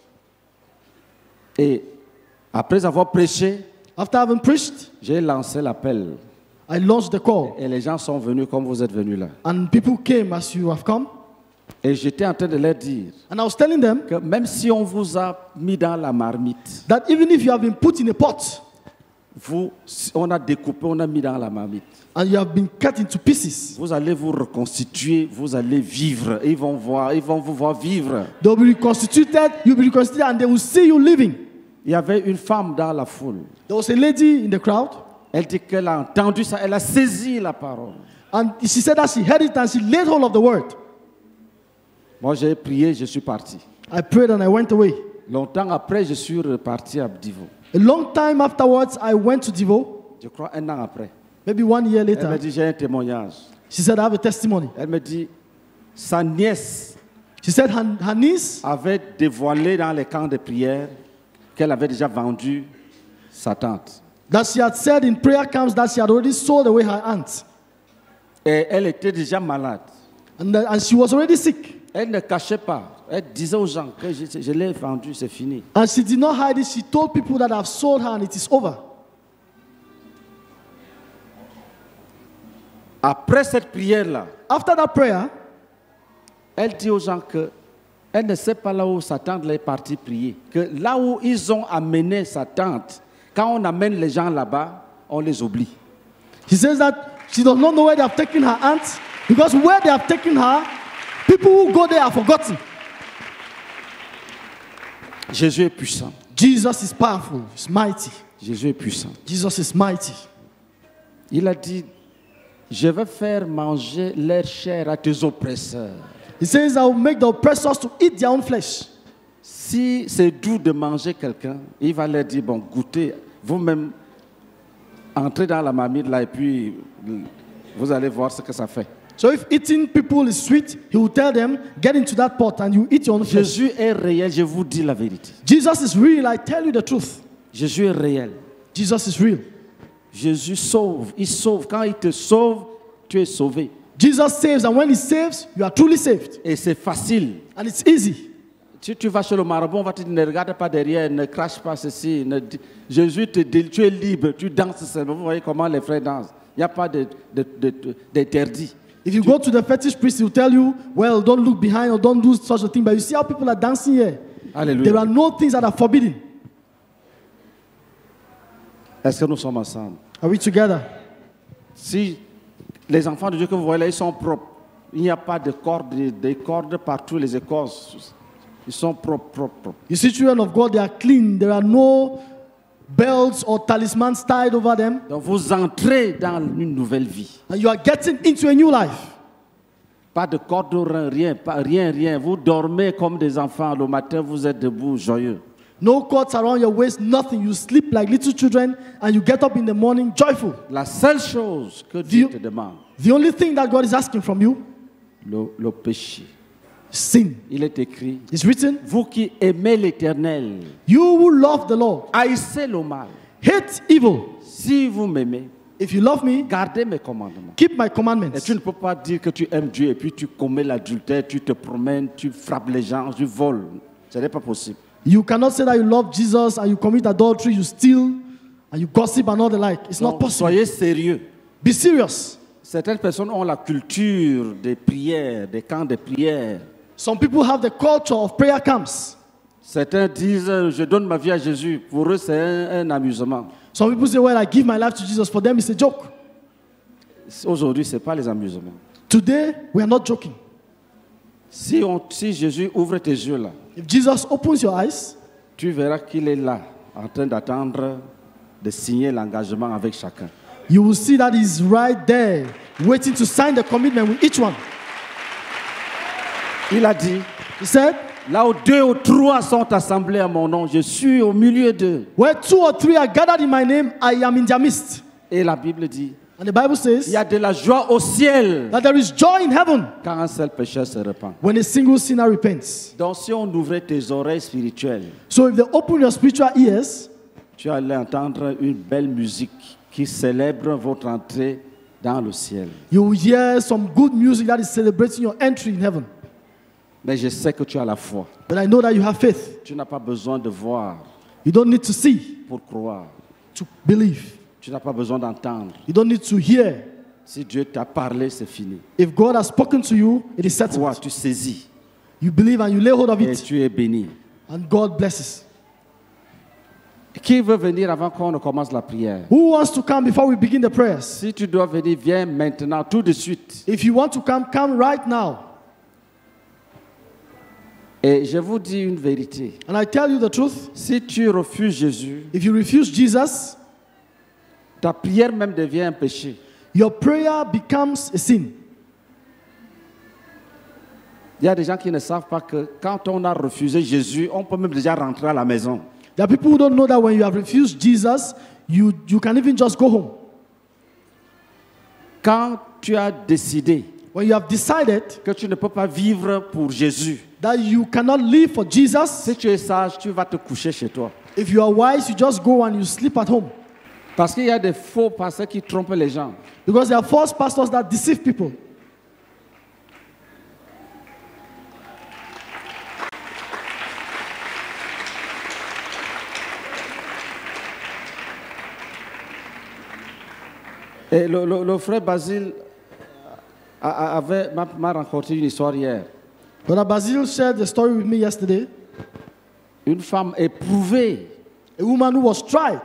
et après avoir prêché, After having preached, j'ai lancé l'appel I launched the call, et les gens sont venus comme vous êtes venus là. and people came as you have come. Et j'étais en train de leur dire And I was telling them que même si on vous a mis dans la marmite, that even if you have been put in a pot vous, on a découpé, on a mis dans la marmite, and you have been cut into pieces, vous allez vous reconstituer, vous allez vivre. Ils vont voir, ils vont vous voir vivre. they will be reconstituted, you'll be reconstituted, and they will see you living. Il y avait une femme dans la foule. There was a lady in the crowd, Elle dit qu'elle a entendu ça, elle a saisi la parole. and she said that she heard it and she laid hold of the word. Moi, j'ai prié, je suis parti. I prayed and I went away. Longtemps après, je suis reparti à Divo. A long time afterwards, I went to Divo, Je crois un an après. maybe one year Elle me later. dit, j'ai un témoignage. She said, I have a testimony. Elle me dit, sa nièce She said her, her niece avait dévoilé dans les camps de prière qu'elle avait déjà vendu sa tante. That she had said in prayer camps that she had already sold away her aunt. Et elle était déjà malade. And, that, and she was already sick. Elle ne cachait pas. Elle disait aux gens que je, je l'ai vendue, c'est fini. And she did not hide it. She told people that I've sold her and it is over. Après cette prière-là, After that prayer, elle dit aux gens que elle ne sait pas là où sa tante est partie prier. Que là où ils ont amené sa tante, quand on amène les gens là-bas, on les oublie. she says that she does not know where they have taken her aunt because where they have taken her, people who go there are forgotten. Jésus est puissant. Jesus is powerful. He's mighty. Jésus est puissant. Jesus is mighty. Il a dit, je vais faire manger leur chair à tes oppresseurs. He says, I will make the oppressors to eat their own flesh. Si c'est doux de manger quelqu'un, il va leur dire, bon, goûtez, vous-même, entrez dans la marmite là et puis vous allez voir ce que ça fait. So if eating people is sweet, he will tell them, get into that pot and you eat your own flesh. Jésus est réel, je vous dis la vérité. Jesus is real, I tell you the truth. Jésus est réel. Jesus is real. Jésus sauve, il sauve. Quand il te sauve, tu es sauvé. Jesus saves, and when he saves, you are truly saved. Et c'est facile. And it's easy. Si tu vas chez le marabout, on va te dire, ne regarde pas derrière, ne crache pas ceci. Ne... Jésus te dit, tu es libre, tu danses seulement. Vous voyez comment les frères dansent. Il n'y a pas de, de, de, de, d'interdit. If you go to the fetish priest, he'll tell you, well, don't look behind or don't do such a thing. But you see how people are dancing here. Alléluia. There are no things that are forbidden. Est-ce que nous sommes ensemble? Are we together? Si les enfants de Dieu que vous voyez là, ils sont propres. Il n'y a pas de cordes, des cordes partout, les écorces. Ils sont propres, propres, propres. You see, children of God, they are clean. There are no belts or talismans tied over them. Donc vous entrez dans une nouvelle vie. And you are getting into a new life. Pas de corde au rein, rien, pas, rien, rien. Vous dormez comme des enfants. Le matin, vous êtes debout, joyeux. No cords around your waist, nothing. You sleep like little children and you get up in the morning joyful. La seule chose que Dieu The- te demande, The only thing that God is asking from you le, le péché. is sin. Il est écrit, It's written, vous qui aimez l'Éternel, you who love the Lord, haïssez le mal. hate evil. Si vous m'aimez, If you love me, gardez mes commandements. keep my Et commandments. tu ne peux pas dire que tu aimes Dieu et puis tu commets l'adultère, tu te promènes, tu frappes les gens, tu voles. Ce n'est pas possible. You cannot say that you love Jesus and you commit adultery, you steal, and you gossip and all the like. It's not Donc, possible. soyez sérieux. Be serious. Certaines personnes ont la culture des prières, des camps de prière. Some people have the culture of prayer camps. Certains disent, euh, je donne ma vie à Jésus. Pour eux, c'est un, un amusement. Some people say, well, I give my life to Jesus. For them, it's a joke. Aujourd'hui, ce n'est pas les amusements. Today, we are not joking. Si, on, si Jésus ouvre tes yeux là, If Jesus opens your eyes, tu verras qu'il est là, en train d'attendre de signer l'engagement avec chacun. you will see that he's right there, waiting to sign the commitment with each one. Il a dit, He said, là où deux ou trois sont assemblés à mon nom, je suis au milieu d'eux. where two or three are gathered in my name, I am in their midst. Et la Bible dit, And the Bible il says y a de la joie au ciel that there is joy in heaven quand un seul pécheur se repent. when a single sinner repents. Donc si on ouvrait tes oreilles spirituelles, So if they open your spiritual ears, tu allais entendre une belle musique qui célèbre votre entrée dans le ciel. you will hear some good music that is celebrating your entry in heaven. Mais je sais que tu as la foi. But I know that you have faith. Tu n'as pas besoin de voir You don't need to see pour croire. to believe. Tu n'as pas besoin d'entendre. You don't need to hear. Si Dieu t'a parlé, c'est fini. If God has spoken to you, it is Crois, settled. tu saisis You believe and you lay hold of et it, tu es béni. and God blesses. Qui veut venir avant qu'on ne commence la prière? Who wants to come before we begin the prayers? Si tu dois venir, viens maintenant, tout de suite. If you want to come, come right now. Et je vous dis une vérité. And I tell you the truth. Si tu refuses Jésus, If you refuse Jesus, ta prière même devient un péché. your prayer becomes a sin. Il y a des gens qui ne savent pas que quand on a refusé Jésus, on peut même déjà rentrer à la maison. There are people who don't know that when you have refused Jesus, you, you can even just go home. Quand tu as décidé When you have decided que tu ne peux pas vivre pour Jésus, that you cannot live for Jesus, si tu es sage, tu vas te coucher chez toi. if you are wise, you just go and you sleep at home. Parce qu'il y a des faux pasteurs qui trompent les gens. Because there are false pastors that deceive people. Et le, le- le frère Basile a- a- avait, m'a, m'a raconté une histoire hier. Brother Basil shared the story with me yesterday. Une femme éprouvée A woman who was tried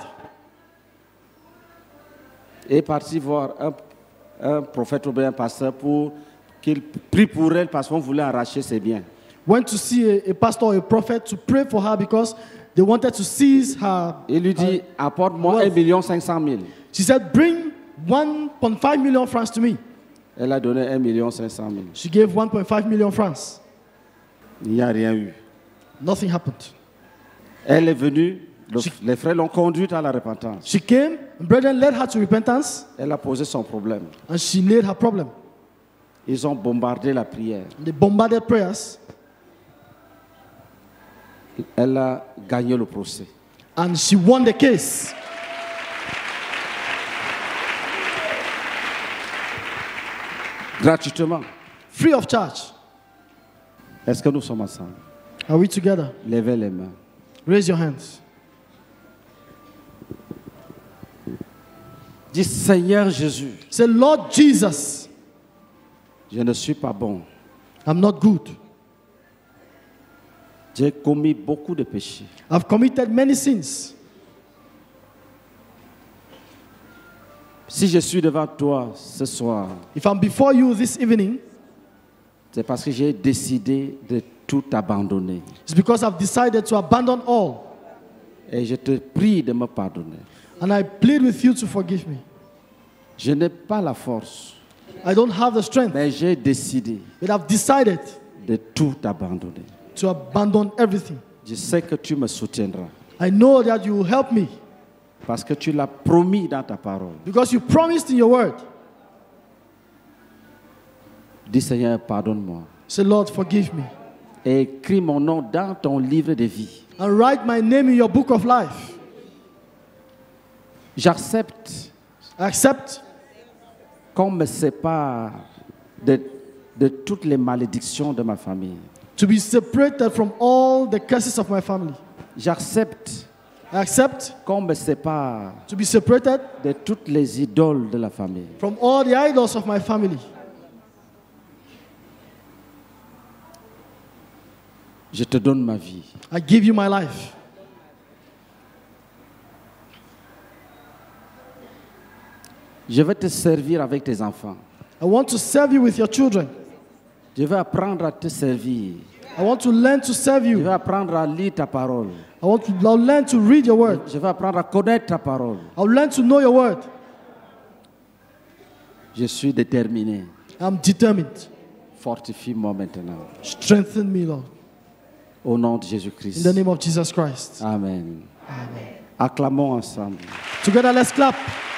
est partie voir un, un prophète ou bien un pasteur pour qu'il prie pour elle parce qu'on voulait arracher ses biens. went to see a, a pastor or a prophet to pray for her because they wanted to seize her. Il lui dit, apporte-moi wealth. un million cinq cent mille. She said, bring one point five million francs to me. Elle a donné un million cinq cent mille. She gave one point five million francs. Il n'y a rien eu. Nothing happened. Elle est venue, le- les frères l'ont conduite à la repentance. She came, and brethren led her to repentance, Elle a posé son problème. and she laid her problem. Ils ont bombardé la prière. They bombarded prayers, Elle a gagné le procès. and she won the case. Gratuitement. Free of charge. Est-ce que nous sommes ensemble? Are we together? Levez les mains. Raise your hands. Dis, Seigneur Jésus, Say, Lord Jesus, je ne suis pas bon. I'm not good. J'ai commis beaucoup de péchés. I've committed many sins. Si je suis devant toi ce soir, If I'm before you this evening, c'est parce que j'ai décidé de tout abandonner. it's because I've decided to abandon all. Et je te prie de me pardonner. And I plead with you to forgive me. Je n'ai pas la force, I don't have the strength, mais j'ai décidé but I've decided de tout abandonner. to abandon everything. Je sais que tu me soutiendras I know that you will help me parce que tu l'as promis dans ta parole. because you promised in your word. Dis Seigneur, pardonne-moi. Say, Lord, forgive me. Et écris mon nom dans ton livre de vie. And write my name in your book of life. J'accepte I accept qu'on me sépare de, de toutes les malédictions de ma famille. to be separated from all the curses of my family. J'accepte I accept qu'on me sépare to be separated de toutes les idoles de la famille. from all the idols of my family. Je te donne ma vie. I give you my life. Je vais te servir avec tes enfants. I want to serve you with your children. Je vais apprendre à te servir. I want to learn to serve Je you. vais apprendre à lire ta parole. I want to I'll learn to read your word. Je vais apprendre à connaître ta parole. I'll learn to know your word. Je suis déterminé. I'm determined. Fortifie-moi maintenant. Strengthen me, Lord. Au nom de In Jésus-Christ. the name of Jesus Christ. Amen. Acclamons ensemble. Together, let's clap.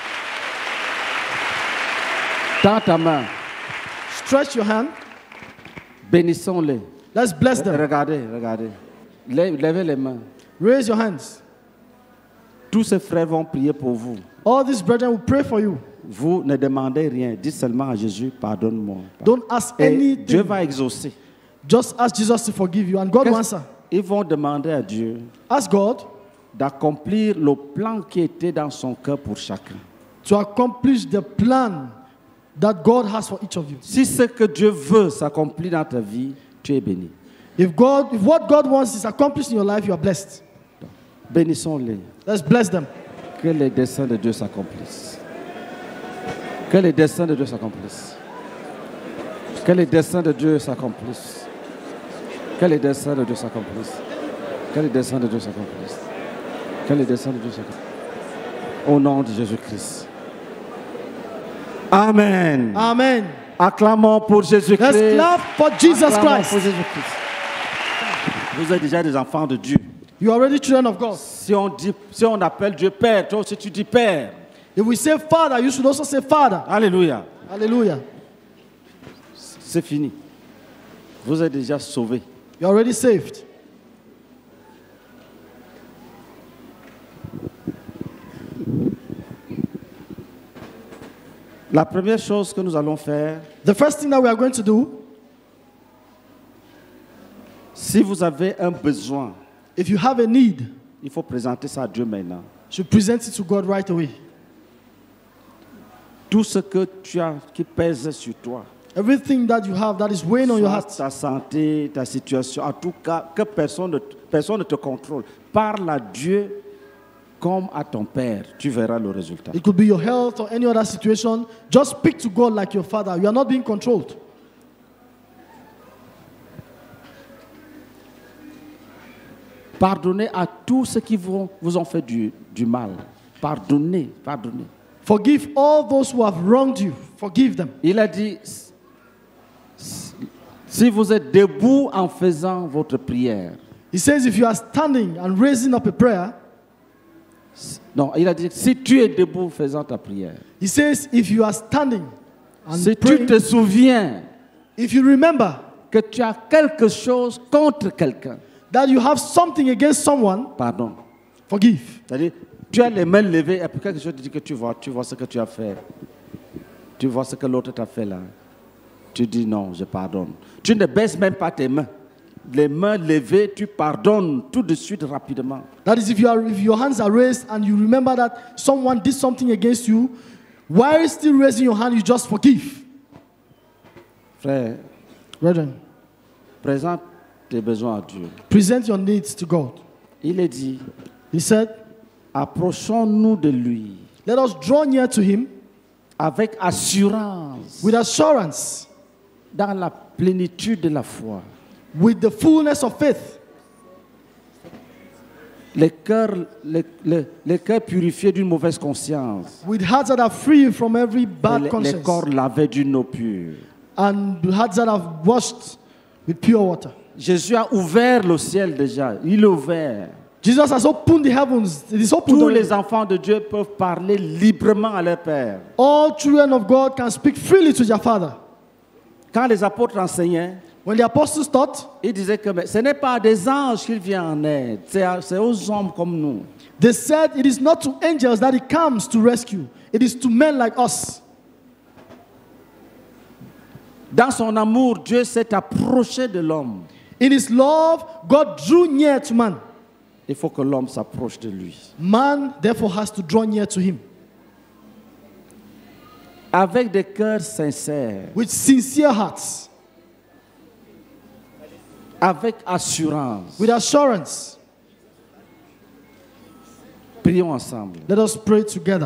Tends ta main. Stretch your hand. Bénissons-les. Let's bless them. Regardez, regardez. Lève- Levez les mains. Raise your hands. Tous ces frères vont prier pour vous. All these brethren will pray for you. Vous ne demandez rien. Dites seulement à Jésus, pardonne-moi. Don't ask Et Dieu anything. va exaucer. Just ask Jesus to forgive you, and God will Qu'est-ce- answer. Ils vont demander à Dieu Ask God d'accomplir le plan qui était dans son cœur pour chacun. to accomplish the plan that God has for each of you. Si ce que Dieu veut s'accomplit dans ta vie, tu es béni. If God, if what God wants is accomplished in your life, you are blessed. Bénissons-les. Let's bless them. Que les desseins de Dieu s'accomplissent. Que les desseins de Dieu s'accomplissent. Que les desseins de Dieu s'accomplissent. Que les desseins de Dieu s'accomplissent. Que les desseins de Dieu s'accomplissent. Que les desseins de Dieu s'accomplissent. Au nom de Jésus-Christ. Amen. Amen. Acclamons pour Jésus-Christ. Let's clap for Jesus Acclamons Christ. pour Jésus-Christ. Vous êtes déjà des enfants de Dieu. You are already children of God. Si on, dit, si on appelle Dieu Père, toi aussi tu dis Père. If we say Father, you should also say Father. Alléluia. Hallelujah. C'est fini. Vous êtes déjà sauvés. You are already saved. La première chose que nous allons faire, The first thing that we are going to do, si vous avez un besoin, if you have a need, il faut présenter ça à Dieu maintenant. you should present it to God right away. Tout ce que tu as qui pèse sur toi, Everything that you have that is weighing on your soit heart, ta santé, ta situation, en tout cas, que personne ne, personne ne te contrôle. Parle à Dieu comme à ton Père. Tu verras le résultat. it could be your health or any other situation, just speak to God like your father. You are not being controlled. Pardonnez à tous ceux qui vous, vous ont fait du, du mal. Pardonnez, pardonnez. Forgive all those who have wronged you. Forgive them. Il a dit, si vous êtes debout en faisant votre prière, He says if you are standing and raising up a prayer, non, il a dit, si tu es debout faisant ta prière, he says if you are standing and si tu praying, te souviens if you remember que tu as quelque chose contre quelqu'un, that you have something against someone, pardon. forgive. C'est-à-dire, tu as les mains levées et puis quelque chose te dit que tu vois, tu vois ce que tu as fait. Tu vois ce que l'autre t'a fait là. Tu dis non, je pardonne. Tu ne baisses même pas tes mains. Les mains levées, tu pardonnes tout de suite rapidement. That is if, you are, if your hands are raised and you remember that someone did something against you, while still raising your hand, you just forgive. Frère, Brethren, présente tes besoins à Dieu. present your needs to God. Il est dit, He said, approchons-nous de lui let us draw near to him avec assurance, with assurance, dans la plénitude de la foi. with the fullness of faith, Les cœurs, les, les- les cœurs purifiés d'une mauvaise conscience. with hearts that are free from every Et bad les, les conscience, corps lavés d'une eau pure. and hearts that are washed with pure water. Jésus a ouvert le ciel déjà. Il est ouvert. Jesus has opened the heavens. It is opened Tous already. les enfants de Dieu peuvent parler librement à leur Père. All children of God can speak freely to their Father. Quand les apôtres enseignaient, When the apostles taught, ils disaient que mais ce n'est pas à des anges qu'il vient en aide, c'est à- c'est aux hommes comme nous. they said it is not to angels that he comes to rescue. It is to men like us. Dans son amour, Dieu s'est approché de l'homme. In his love, God drew near to man. Il faut que l'homme s'approche de lui. Man, therefore, has to draw near to him Avec des cœurs sincères, with sincere hearts, avec assurance. with assurance. Prions ensemble. Let us pray together.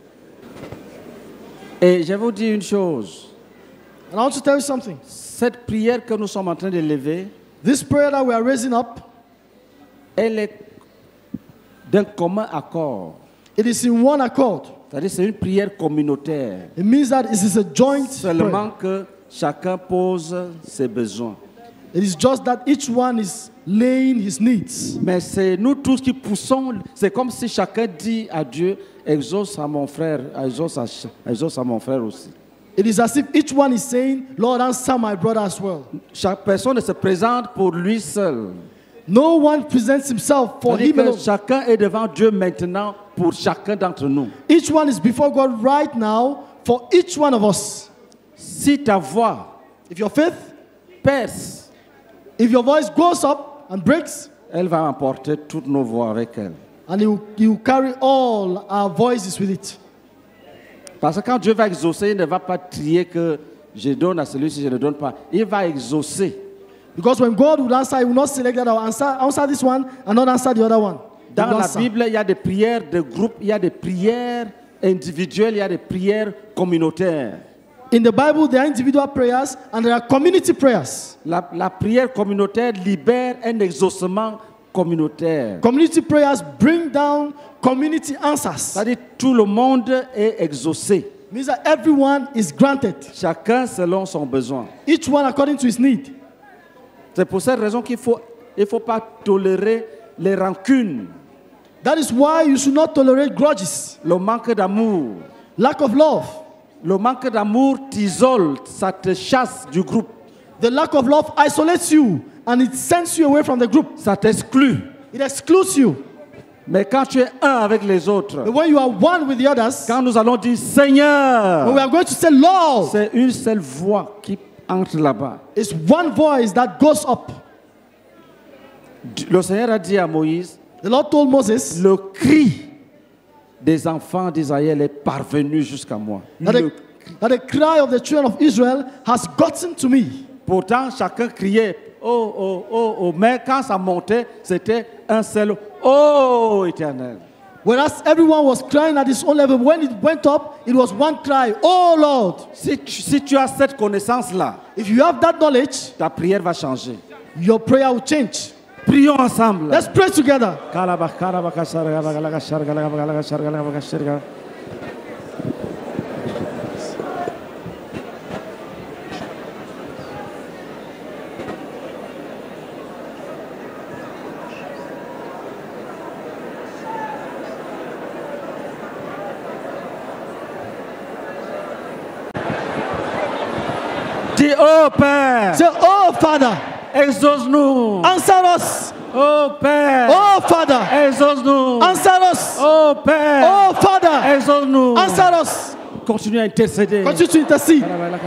Et je vais vous dire une chose. And I want to tell you something. Cette prière que nous sommes en train de lever, This prayer that we are raising up, elle est d'un commun accord. it is in one accord. C'est-à-dire c'est une prière communautaire. It means that it is a joint Seulement prayer. que chacun pose ses besoins. It is just that each one is laying his needs. Mais c'est nous tous qui poussons. C'est comme si chacun dit à Dieu, exauce à mon frère, exauce à, ch- exauce à mon frère aussi. It is as if each one is saying, Lord, answer my brother as well. Chaque personne ne se présente pour lui seul. No one presents himself for C'est-à-dire him alone. que chacun est devant Dieu maintenant pour chacun d'entre nous. Each one is before God right now for each one of us. Si ta voix If your faith, perce, if your voice goes up and breaks, elle va emporter toutes nos voix avec elle. and you you carry all our voices with it. Parce que quand Dieu va exaucer, il ne va pas trier que je donne à celui-ci, je ne donne pas. Il va exaucer. Because when God will answer, He will not select that I'll answer, answer this one and not answer the other one. He Dans will la answer. Bible, il y a des prières de groupe, il y a des prières individuelles, il y a des prières communautaires. In the Bible, there are individual prayers and there are community prayers. La, la prière communautaire libère un exaucement communautaire. Community prayers bring down community answers. C'est-à-dire tout le monde est exaucé. Means that everyone is granted, Chacun selon son besoin. each one according to his need. C'est pour cette raison qu'il faut, il faut pas tolérer les rancunes, That is why you should not tolerate grudges, le manque d'amour. lack of love. Le manque d'amour t'isole, ça te chasse du groupe, The lack of love isolates you and it sends you away from the group. ça t'exclut. It excludes you. Mais quand tu es un avec les autres, But when you are one with the others, quand nous allons dire Seigneur, when we are going to say Lord, c'est une seule voix qui entre là-bas. it's one voice that goes up. Le Seigneur a dit à Moïse, The Lord told Moses le cri des enfants d'Israël est parvenu jusqu'à moi. that Le- the, that the cry of the children of Israel has gotten to me. Pourtant, chacun criait, oh, oh, oh, oh, mais quand ça montait, c'était un seul, oh, éternel. Whereas everyone was crying at his own level. When it went up, it was one cry, oh Lord. Si tu, si tu as cette connaissance-là, If you have that knowledge, ta prière va changer. your prayer will change. Prions ensemble. Let's pray together. Dis, oh Père, Say, oh Father, exauce-nous. answer us. Oh Père, Oh Father, exauce-nous. answer us. Oh Père, Oh Father, exauce-nous. answer us. Continue à intercéder. Continue to intercede.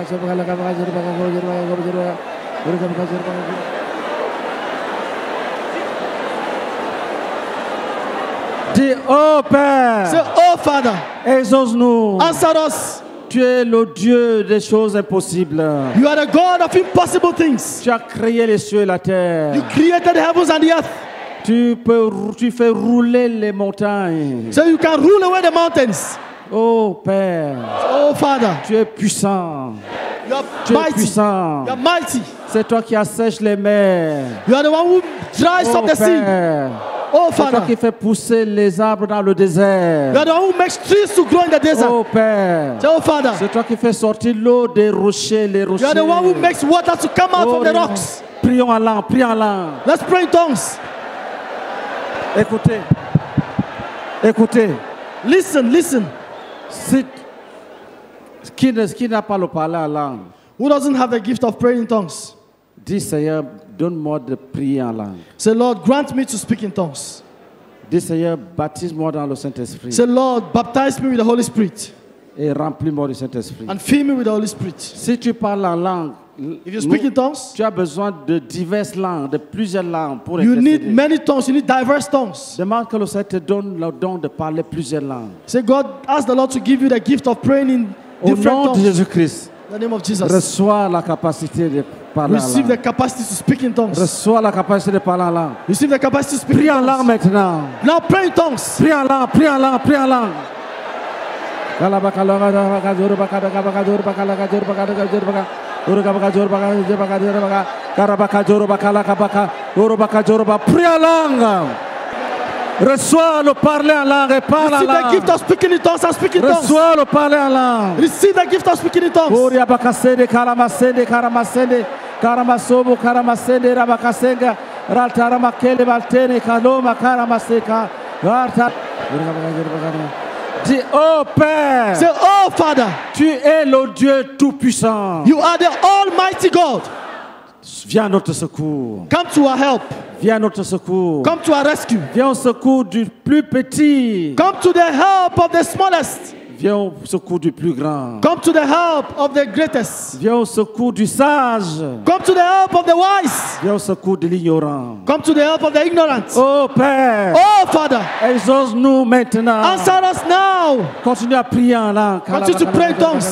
Dis, oh Père, Say, oh Father, exauce-nous. answer us. Tu es le Dieu des choses impossibles. You are the God of impossible things. Tu as créé les cieux et la terre. You created the heavens and the earth, Tu peux, tu fais rouler les montagnes. so you can rule away the mountains. Oh Père, Oh Father, tu es puissant. you are Tu es mighty. puissant. You are mighty. C'est toi qui assèches les mers. You are the one who dries Oh up the sea. Père, Oh c'est toi Father, qui fais pousser les arbres dans le you désert. are the one who makes trees to grow in the desert. Oh Père, Say, oh Father, c'est toi qui fais sortir l'eau des rochers, les you rochers. are the one who makes water to come out Oh, from the rocks. prions en langue, prions en langue. Let's pray in tongues. Écoutez, écoutez. Listen, listen. Si, qui ne- qui n'a pas le parler en langue, Who doesn't have the gift of praying in tongues? dis Seigneur, donne-moi de prier en langue. Say, Lord, grant me to speak in tongues. Dis Seigneur, baptise-moi dans le Saint-Esprit Say, Lord, baptize me with the Holy Spirit et remplis-moi du Saint-Esprit. and fill me with the Holy Spirit. Si tu parles en langue, If you speak in tongues, tu as besoin de diverses langues, de plusieurs langues pour you need intercéder. many tongues. You need diverse tongues. Demande que le Seigneur te donne le don de parler plusieurs langues. Say, God, ask the Lord to give you the gift of praying in Au different nom de tongues. Jésus-Christ, In the name of Jesus. reçois la capacité de parler en Receive the langue. capacity to speak in tongues. Reçois la capacité de parler en langue. Receive the capacity to speak Prie in en langue tongues. maintenant. Now pray in tongues. Prie en langue, prie en langue, prie en langue. Prie en langue. Reçois le parler en langue et parle en Receive the gift langue. of speaking in tongues and speak in tongues. Reçois le parler en langue. Receive the gift of speaking in tongues. Oria bakasende karamasende karamasende karamasobo karamasende rabakasenga raltara makele baltene kaloma karamaseka ralta. Dis, oh Père, Say, oh Father, tu es le Dieu tout-puissant. you are the Almighty God. Viens à notre secours. Come to our help. Viens à notre secours. Come to our rescue. Viens au secours du plus petit. Come to the help of the smallest. Viens au secours du plus grand. Come to the help of the greatest. Viens au secours du sage. Come to the help of the wise. Viens au secours de l'ignorant. Come to the help of the ignorant. Oh Père, Oh Father, exauce-nous maintenant. answer us now. Continue à prier en langue. Continue to pray in tongues.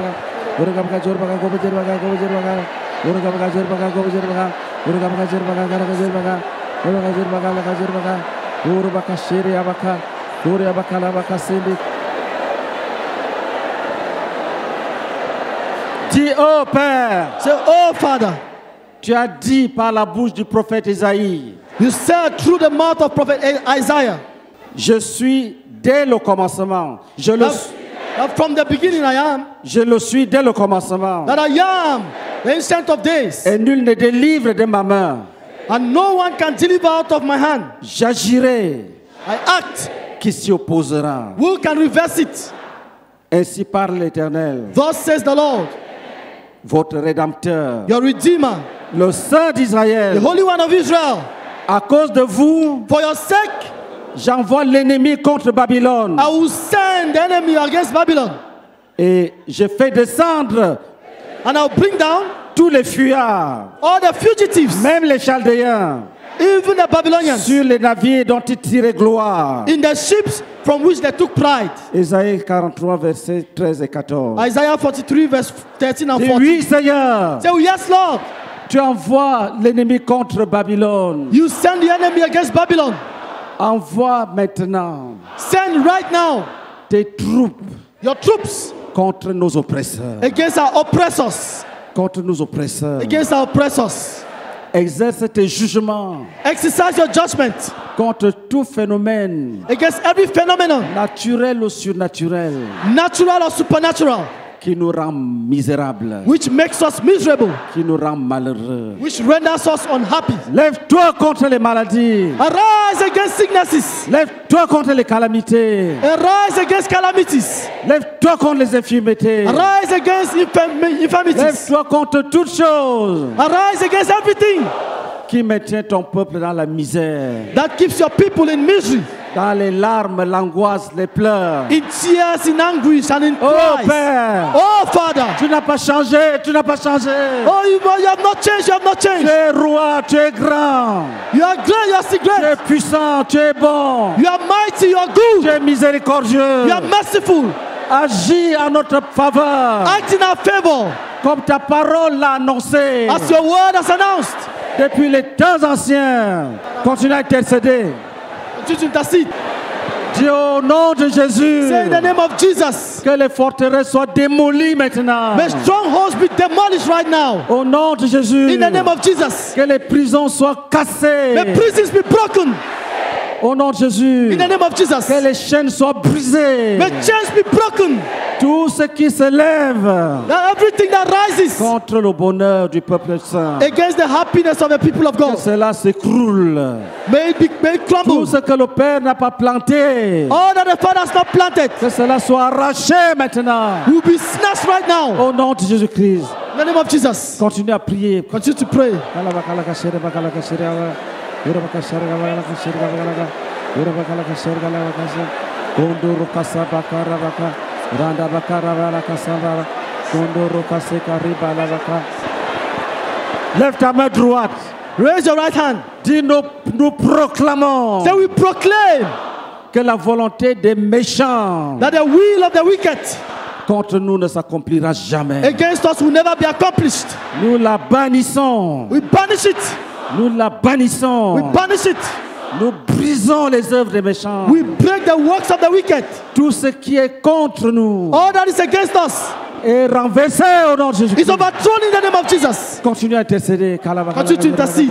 Dis, oh Père, Say, oh Father, tu as dit par la bouche du prophète Isaïe, you said through the mouth of prophet Isaiah, je suis dès le commencement. Je le, that, that from the beginning I am, je le suis dès le commencement. that I am the ancient of days, Et nul ne délivre de ma main. and no one can deliver out of my hand. J'agirai. I act. Qui s'y opposera? Who can reverse it? Ainsi parle l'Éternel, Thus says the Lord, votre Rédempteur, your Redeemer, le Saint the d'Israël. Holy One of Israel. À cause de vous, For your sake, J'envoie l'ennemi contre Babylone. I will send the enemy against Babylon. Et je fais descendre And I'll bring down tous les fuyards, all the fugitives, même les Chaldéens, even the Babylonians, sur les navires dont ils tiraient gloire. in the ships from which they took pride. Isaïe quarante-trois, versets treize et quatorze. Isaiah forty-three, verse thirteen and Et fourteen. oui, Seigneur, Say, oh, yes, Lord. tu envoies l'ennemi contre Babylone. You send the enemy against Babylon. Envoie maintenant Send right now tes troupes your troops contre nos oppresseurs. against our oppressors. Contre nos oppresseurs. Against our oppressors. Exerce tes jugements Exercise your judgment contre tout phénomène, against every phenomenon, naturel ou surnaturel, natural or supernatural, qui nous rend misérables, which makes us miserable, qui nous rend malheureux. which renders us unhappy. Lève-toi contre les maladies. Arise against sicknesses. Lève-toi contre les calamités. Arise against calamities. Lève-toi contre les infirmités. Arise against infirm- infirmities. Lève-toi contre toutes choses Arise against everything qui maintient ton peuple dans la misère, that keeps your people in misery, dans les larmes, l'angoisse, les pleurs. in tears, in anguish, and in Oh cries. Père, Oh Father. tu n'as pas changé, tu n'as pas changé. Oh, you, you have not changed. You have not Tu changed. es roi, tu es grand, You are great. You are still tu es great. puissant, tu es bon, You are mighty. You are tu good. es miséricordieux. You are merciful. Agis en notre faveur, Act in our favor, comme ta parole l'a annoncé. as your word has announced. Depuis les temps anciens, continue à intercéder. Continue to intercede. Dis au nom de Jésus Say in the name of Jesus. que les forteresses soient démolies maintenant. May strongholds be demolished right now. Au nom de Jésus, In the name of Jesus. que les prisons soient cassées. May prisons be broken. Au nom de Jésus, In the name of Jesus. que les chaînes soient brisées. May chains be broken. Tout ce qui se lève That everything that rises contre le bonheur du peuple saint, against the happiness of the people of que God, cela s'écroule. may it, be, may it Tout crumble. ce que le Père n'a pas planté, All that the Father has not planted que cela soit arraché maintenant. will be snatched right now. Au nom de Jésus-Christ, In the name of Jesus. continue à prier. Continue to pray. Lève ta main droite. Raise your right hand. Dis, nous, nous proclamons Then we proclaim que la volonté des méchants that the will of the wicked contre nous ne s'accomplira jamais. against us will never be accomplished. Nous la bannissons. We banish it. Nous la We bannissons. banish it. Nous brisons les œuvres des méchants. We break the works of the wicked. Tout ce qui est contre nous All that is against us est renversé au nom de Jésus. is overthrown in the name of Jesus. Continue à intercéder. Continue to intercede.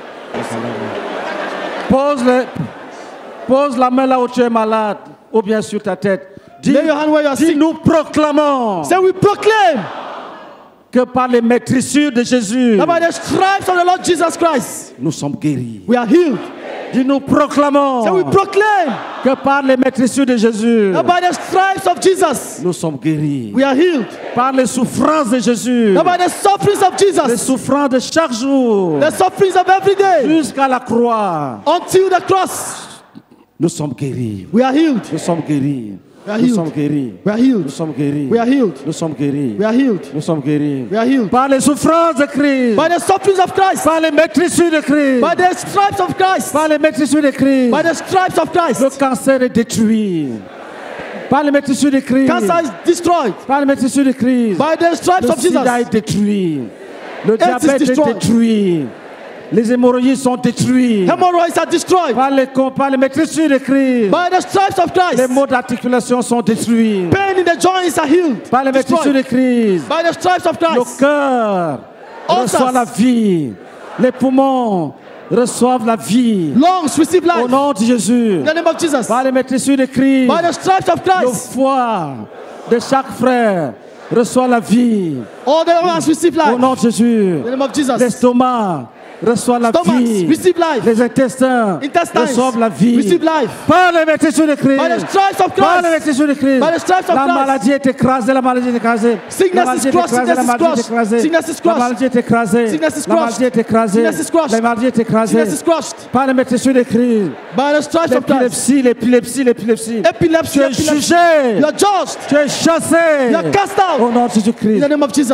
Pose, le- pose la main là où tu es malade ou bien sur ta tête. Dis, Lay your hand where you are dis, sick. nous proclamons Say we proclaim que par les maîtrissures de Jésus, that by the stripes of the Lord Jesus Christ nous sommes guéris. we are healed. Dis, nous proclamons Say we proclaim que par les maîtrissures de Jésus, that by the stripes of Jesus nous sommes guéris. we are healed. Par les souffrances de Jésus, That by the sufferings of les Jesus, souffrances de chaque jour, the sufferings of every day, jusqu'à la croix, until the cross, nous sommes guéris. we are healed. Nous sommes guéris. We are Nous healed. sommes guéris. We are Nous healed. sommes guéris. We are healed. Nous sommes guéris. We are healed. Nous sommes guéris. We are healed. Par les souffrances de Christ, By the sufferings of Christ, par les maîtrissures de Christ, by the stripes of Christ, par les maîtrissures de Christ, by the stripes of le Christ, cancer est détruit. Par les maîtrissures de Christ, cancer is destroyed. par les maîtrissures de Christ, By the stripes le of Jesus, sida est détruit. Le is diabète est destroyed. détruit. Les hémorroïdes sont détruits. hemorrhoids are destroyed. Par les, par les maîtrissures de Christ, By the stripes of les Christ, maux d'articulation sont détruits. pain in the joints are healed. Par les maîtrissures de Destroyed. Christ, By the stripes of le Christ, cœur Ulcers. reçoit la vie. Les poumons reçoivent la vie. lungs receive Au life. nom de Jésus. In the name of Jesus. Par les maîtrissures de Christ, By the stripes of le Christ, foie de chaque frère reçoit la vie. all the organs receive Au life. nom de Jésus. In the name of Jesus. L'estomac reçois la Stomachs, vie. receive life. Les intestins Intestines, reçoivent la vie. receive life. Par les médecins de Christ. By the stripes of Par les Christ. médecins de Christ. By the stripes of La Christ. maladie est écrasée, la maladie est écrasée. Sickness La maladie is crushed, écrasée, sickness la is maladie crushed. écrasée. Sickness is La crushed. maladie est écrasée. Sickness is La maladie crushed. est écrasée. Sickness is crushed. La maladie est écrasée. Sickness is crushed. Par les médecins de Christ. By the stripes of Christ. L'épilepsie, l'épilepsie, l'épilepsie. Epilepsy, Tu es epilepsy. jugé. You are judged. Tu es chassé. You are cast out. Au nom de Jésus-Christ. In the name of Jesus.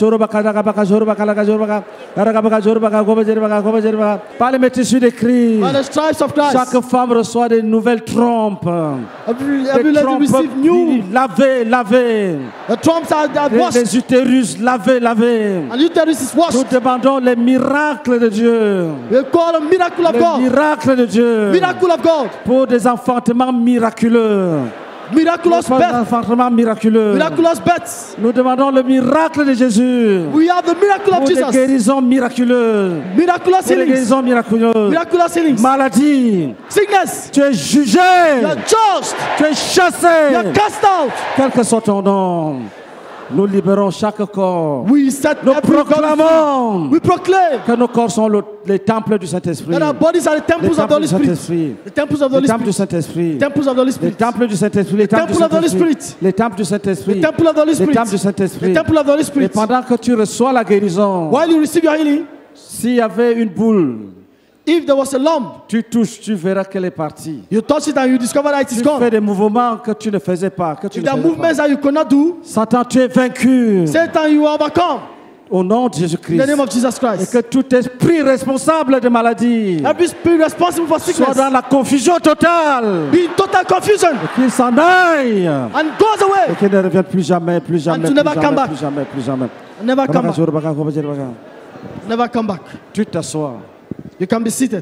Par les médecins de Christ. By the stripes of Christ. Chaque femme reçoit de nouvelles trompes. Every, every Des lady trompes receive new. lavées, lavées. The trumps are, are Les, washed. les utérus lavés, lavés. And uterus is Nous washed. demandons les miracles de Dieu. We call a miracle of Les God. miracles de Dieu. Miracle of God. Pour des enfantements miraculeux. Miraculous Pour des birth. enfantements miraculeux. Miraculous births. Nous demandons le miracle de Jésus. We have the miracle Pour of des Jesus. guérisons miraculeuses. Miraculous Pour des healings. guérisons miraculeuses. Miraculous healings. Maladie. Sickness. Tu es jugé. You are judged. Tu es chassé. You are cast out. Quel que soit ton nom. Nous libérons chaque corps. We set Nous every God free. proclamons We proclaim que nos corps sont le- les temples du Saint-Esprit. that our bodies are the Les temples of the temples Holy du Spirit. Saint-Esprit. The temples of the Les Holy temples du Spirit. Saint-Esprit. Temples of the Holy Les Spirit. temples du Saint-Esprit. Les temples du temple of the Holy Saint-Esprit. Spirit. Les temples du Saint-Esprit. The temple of the Holy Les Spirit. temples du Saint-Esprit. The temple of the Holy Et Spirit. pendant que tu reçois la guérison, While you receive your healing, s'il y avait une boule, if there was a lump, tu touches, tu verras qu'elle est partie. you touch it and you discover that it is Tu fais gone. des mouvements que tu ne faisais pas. Que tu If ne there are faisais movements pas. that you cannot do, Satan, tu es vaincu. Satan, you are overcome. Au nom de In the Jésus-Christ. name of Jesus Et Christ. que tout esprit responsable de maladie Every spirit responsible for soit sickness dans la confusion totale. be in total confusion Qu'il s'en aille. and goes away Et qu'il ne revienne plus jamais, plus jamais, And plus to never jamais, come back. plus jamais, plus jamais. and never come back. Never come back. Tu t'assois. You can be seated.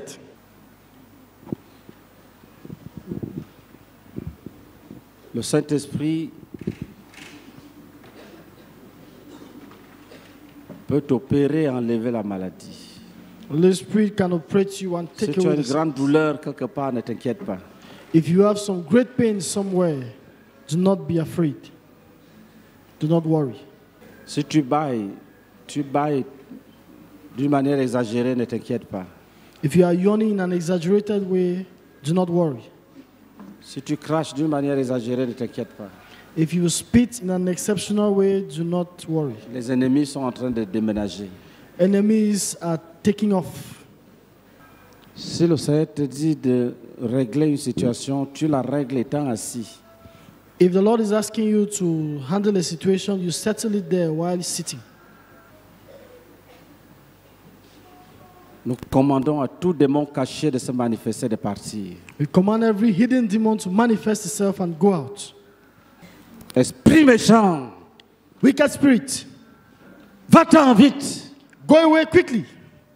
Le Saint-Esprit peut t'opérer et enlever la maladie. The Holy Spirit can operate you and Si take tu as away une the grande douleur quelque part, ne t'inquiète pas. If you have some great pain somewhere, do not be afraid. Do not worry. Si tu bailles, tu bailles d'une manière exagérée, ne t'inquiète pas. If you are yawning in an exaggerated way, do not worry. Si tu craches d'une manière exagérée, ne t'inquiète pas. If you spit in an exceptional way, do not worry. Les ennemis sont en train de déménager. Enemies are taking off. Si le Seigneur te dit de régler une situation, tu la règles étant assis. If the Lord is asking you to handle a situation, you settle it there while sitting. Nous commandons à tout démon caché de se manifester, de partir. We command every hidden demon to manifest itself and go out. Esprit méchant, Wicked spirit, va-t'en vite. go away quickly.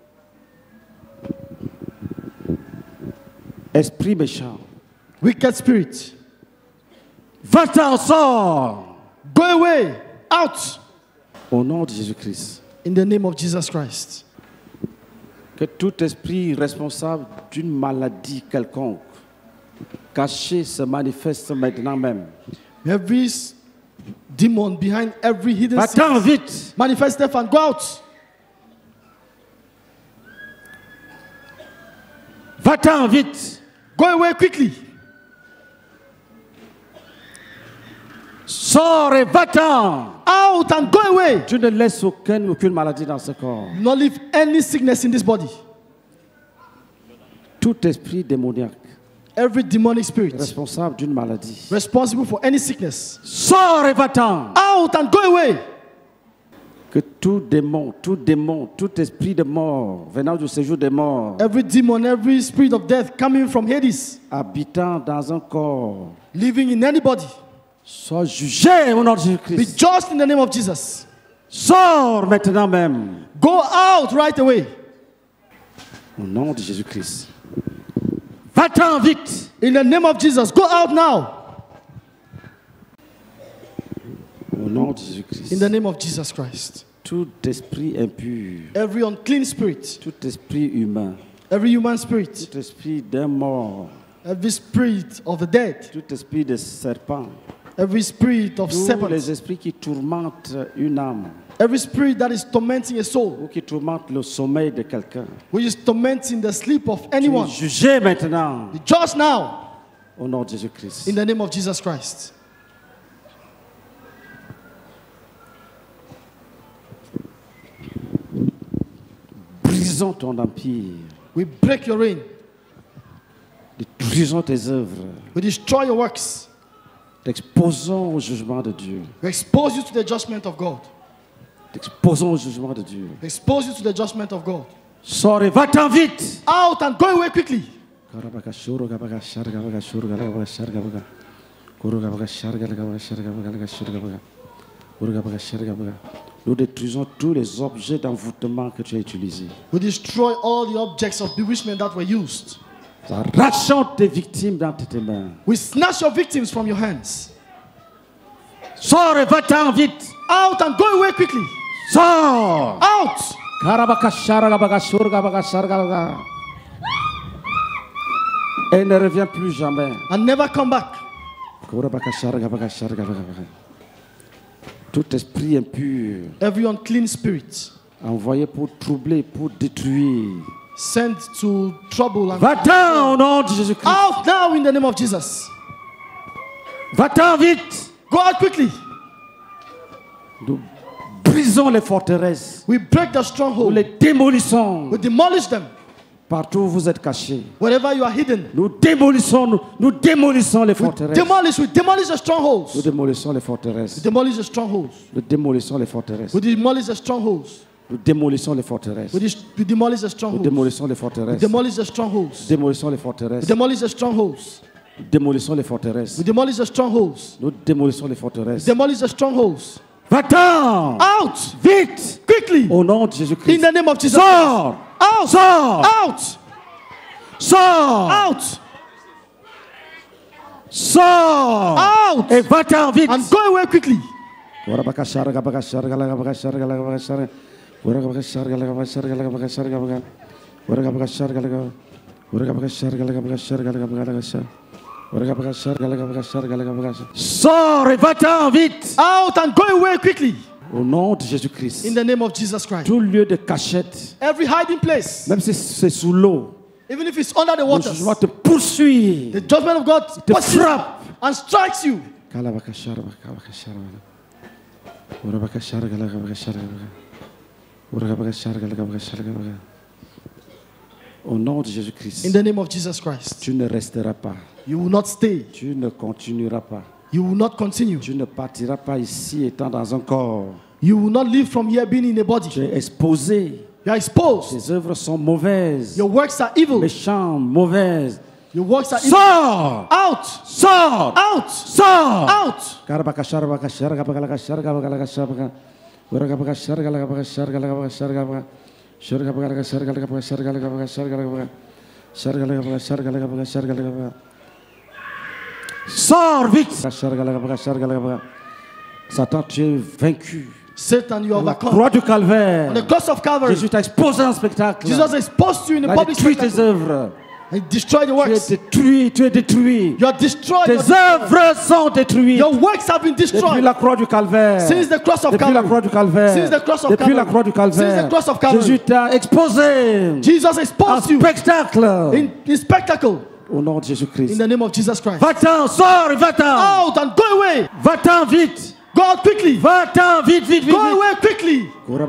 Esprit méchant, Wicked spirit, va-t'en, sors. go away, out. Au nom de Jésus-Christ. In the name of Jesus Christ. Que tout esprit responsable d'une maladie quelconque, caché, se manifeste maintenant même. Every s- demon behind every hidden Va-t'en sin, vite. manifest itself and go out. Va-t'en vite. Go away quickly. Sors et va-t'en. Out and go away. Tu ne laisses aucune, aucune maladie dans ce corps. Do not leave any sickness in this body. Tout esprit démoniaque, Every demonic spirit responsable d'une maladie. responsible for any sickness. Sors et va-t'en. Out and go away. Que tout démon, tout démon, tout esprit de mort, venant du séjour des morts, Every demon, every spirit of death coming from Hades, habitant dans un corps, living in anybody, soit jugé au nom de be Jésus-Christ. judged in the name of Jesus. Sors maintenant même Go out right away. au nom de Jésus-Christ. Va-t'en vite. In the name of Jesus, go out now. Au nom de Jésus-Christ. In the name of Jesus Christ. Tout esprit impur, Every unclean spirit, tout esprit humain, every human spirit, tout esprit d'un mort, every spirit of the dead, tout esprit de serpent, every spirit of tous serpents, les esprits qui tourmentent une âme, Every spirit that is tormenting a soul, ou qui tourmente le sommeil de quelqu'un, which is tormenting the sleep of tu es anyone, jugé maintenant be judged now au nom de Jésus-Christ. in the name of Jesus Christ. Brisons ton empire, We break your reign. détruisons tes œuvres, We destroy your works. t'exposons au jugement de Dieu. We expose you to the judgment of God. T'exposons au jugement de Dieu. We expose you to the judgment of God. Sors et va-t'en vite. Out and go away quickly. Nous détruisons tous les objets d'envoûtement que tu as utilisés. We destroy all the objects of bewitchment that were used. Arrachons tes victimes dans tes mains. We snatch your victims from your hands. Sors et va-t'en vite. Out and go away quickly. Sors. Out. Et ne reviens plus jamais. And never come back. Tout esprit impur Every unclean spirit envoyé pour troubler, pour détruire. sent to trouble and Va-t'en au nom de Jésus-Christ. out now in the name of Jesus. Va-t'en vite. Go out quickly. Nous brisons les forteresses. We break the Nous stronghold. les démolissons. We demolish them. Partout où vous êtes cachés. Wherever you are hidden. Nous démolissons, nous, nous démolissons les We forteresses. demolish, we demolish the Nous strongholds. démolissons les We forteresses. demolish the strongholds. Nous démolissons les forteresses. We demolish the strongholds. Nous démolissons les forteresses. We, dis- we demolish the Nous strongholds. démolissons les We forteresses. demolish the strongholds. Démolissons les We forteresses. demolish the strongholds. Nous démolissons les forteresses. We demolish the strongholds. Nous démolissons les We forteresses. demolish the strongholds. Va-t'en! Out Vite! quickly Au nom de in Jésus-Christ. the name of Jesus. Sors! Out! Sors! Out! Sors! Out! Sors! Out! Et va-t'en vite! And go away quickly. Sors et va-t'en vite! Out and go away quickly Au nom de Jésus-Christ. in the name of Jesus Christ. Tout lieu de cachette, Every hiding place, même si c'est sous l'eau, even if it's under the le waters, jugement te poursuit. the judgment of God te pursues you frappe. and strikes you. Au nom de Jésus-Christ, In the name of Jesus Christ. tu ne resteras pas, You will not stay. tu ne continueras pas, You will not continue. tu ne partiras pas ici étant dans un corps. You will not live from here being in a Tu body. es exposé. You are exposed. Tes œuvres sont mauvaises, Your works are evil. méchantes, mauvaises. Your works are evil. Sors! Out! Sors! Out! Sors! Out! Sors vite! Satan, tu es vaincu. Satan, you are La overcome. croix du calvaire. On the cross of Calvary, Jésus t'a exposé en spectacle. Jesus exposed you in Il a a public détruit tes spectacle. œuvres. He destroyed your Tu es works. détruit, tu es détruit. You are destroyed. Tes You are destroyed. œuvres sont détruites. Your works have been Depuis destroyed. la croix du calvaire. Since the cross of Depuis la croix Calvary. du calvaire. Since the cross of Depuis la Calvary. croix du calvaire. Since the cross of Calvary. Jésus t'a exposé Jesus en exposed you spectacle. in, in spectacle Au nom de in Jésus-Christ. the name of Jesus Christ. Va-t'en, sors et va-t'en. Out and go away. Va-t'en vite. Go out quickly. Va-t'en vite, vite, vite. Go away quickly.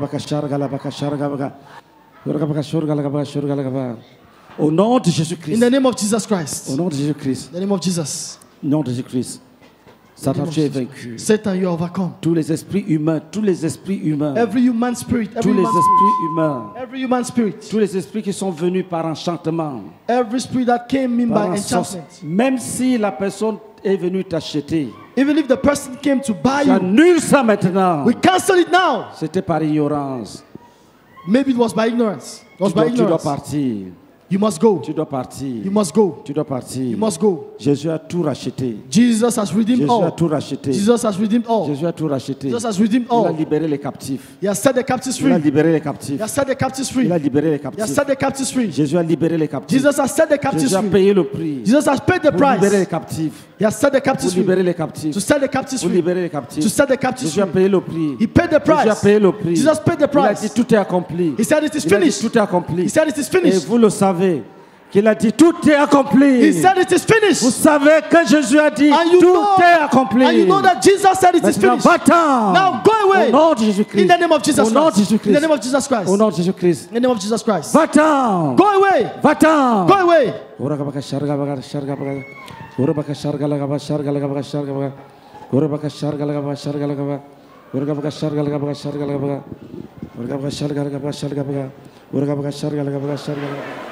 Au nom de In Jésus-Christ. the name of Jesus Christ. Au nom de Jésus-Christ. In the name of Jesus. Au nom de Jésus-Christ. Satan, tu es vaincu. Satan, you are overcome. Tous les esprits humains, tous les esprits humains, Every human spirit, tous every les human esprits spirit, humains, every human spirit, tous les esprits qui sont venus par enchantement, every spirit that came in par by un sens- enchantment, même si la personne est venue t'acheter, even if the person came to buy you, j'annule ça maintenant. we cancel it now. C'était par ignorance. Maybe it was by ignorance. It was Tu by dois, tu dois ignorance. partir. You must go. Tu dois partir. You must go. Tu dois partir. You must go. Jésus a tout racheté. Jesus has redeemed Jésus a all. tout racheté. Jesus has redeemed all. Jésus a tout racheté. Jesus has redeemed Il a all. libéré les captifs. He has set the captives Il a free. libéré les He captifs. has set the captives free. Il a libéré les He has captifs. set the captives free. Jésus a libéré les captifs. Jesus has set the captives Jésus a free. payé le prix. Jesus has paid the Pour libérer les price. captifs. He has set the Pour captives free. libérer les captifs. To set the captives Pour free. libérer les captifs. To set the captives Jésus a free. payé le prix. He paid the Jésus a price. payé le prix. Jesus paid the Il a price. dit tout est accompli. He said it is Il a dit finished. tout est accompli. He said it is Et finished. vous le savez, qu'il a dit tout est accompli. He said it is Vous finished. savez que Jésus a dit And you tout know, est accompli. and you know that Jesus said it is Maintenant, finished. va-t'en. Now go away. Au nom de Jésus-Christ. In the name of Jesus Au nom de Christ. In Jésus-Christ. the name of Jesus Christ. Au nom de Jésus-Christ. In the name of Jesus Christ. Va-t'en. Go away. Va-t'en. Go away. Ora baka sharga baka sharga baka. Ora baka sharga laga baka sharga laga baka sharga baka. Ora baka sharga laga baka sharga laga baka. Ora baka sharga laga baka sharga laga baka. Ora baka sharga laga baka sharga baka. Ora baka sharga laga baka sharga laga baka.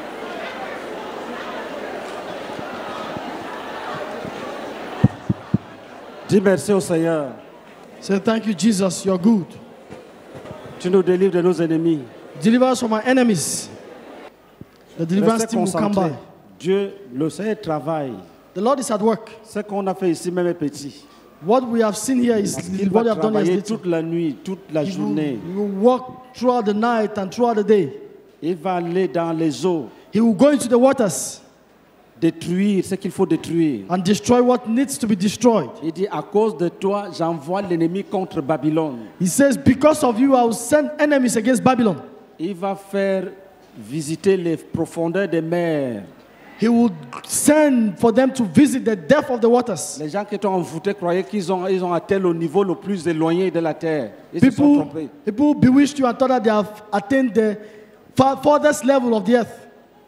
Dis merci au Seigneur. Say thank you, Jesus. You're good. Tu nous délivres de nos ennemis. Deliver us from our enemies. The deliverance Restez team will come concentrés. by. Dieu, le Seigneur travaille. The Lord is at work. Ce qu'on a fait ici même est petit. What we have seen here is Il what va we have done here is travailler little. toute la nuit, toute la He will, journée. he will walk throughout the night and throughout the day. Il va aller dans les eaux, He will go into the waters détruire ce qu'il faut détruire. and destroy what needs to be destroyed. Il dit, à cause de toi, j'envoie l'ennemi contre Babylone. He says, because of you, I will send enemies against Babylon. Il va faire visiter les profondeurs des mers. He will send for them to visit the depth of the waters. Les gens qui étaient envoûtés croyaient qu'ils ont, ils ont atteint le niveau le plus éloigné de la terre. Ils se sont People, trompés. people bewitched you and thought that they have attained the far, farthest level of the earth.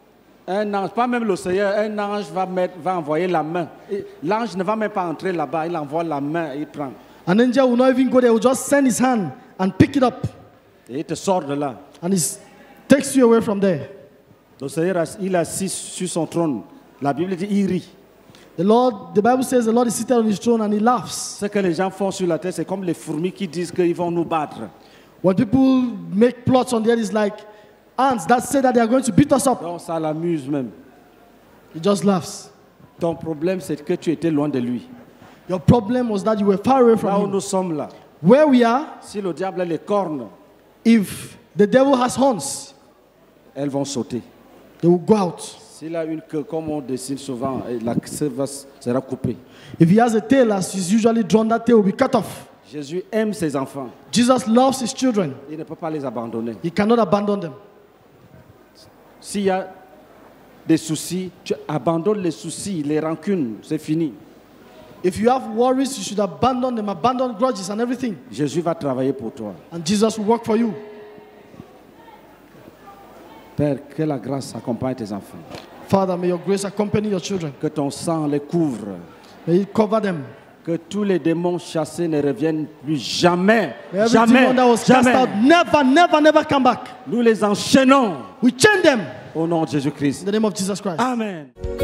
Un ange, pas même le Seigneur, un ange va, mettre, va envoyer la main. Et l'ange ne va même pas entrer là-bas, il envoie la main, il prend. An angel will not even go there, he will just send his hand and pick it up. Et il te sort de là. And he takes you away from there. Le Seigneur, il est assis sur son trône. La Bible dit, il rit. The Lord, the Bible says the Lord is seated on his throne and he laughs. Ce que les gens font sur la terre, c'est comme les fourmis qui disent qu'ils vont nous battre. When people make plots on the earth, it's like ants that say that they are going to beat us up. Donc ça l'amuse même. He just laughs. Ton problème, c'est que tu étais loin de lui. Your problem was that you were far away Là où from him. nous sommes là, Where we are, si le diable a les cornes, if the devil has horns, elles vont sauter. they will go out. S'il a une queue, comme on dessine souvent, la queue va- sera coupée. If he has a tail, as is usually drawn, that tail will be cut off. Jésus aime ses enfants. Jesus loves his children. Il ne peut pas les abandonner. He cannot abandon them. S'il y a des soucis, tu abandonnes les soucis, les rancunes, c'est fini. If you have worries, you should abandon them, abandon grudges and everything. Jésus va travailler pour toi. And Jesus will work for you. Père, que la grâce accompagne tes enfants. Father, may your grace accompany your children. Que ton sang les couvre. May it cover them. Que tous les démons chassés ne reviennent plus jamais. May every Jamais. demon that was cast Jamais. out never, never, never come back. Nous les enchaînons We chain them au nom de Jésus-Christ. in the name of Jesus Christ. Amen.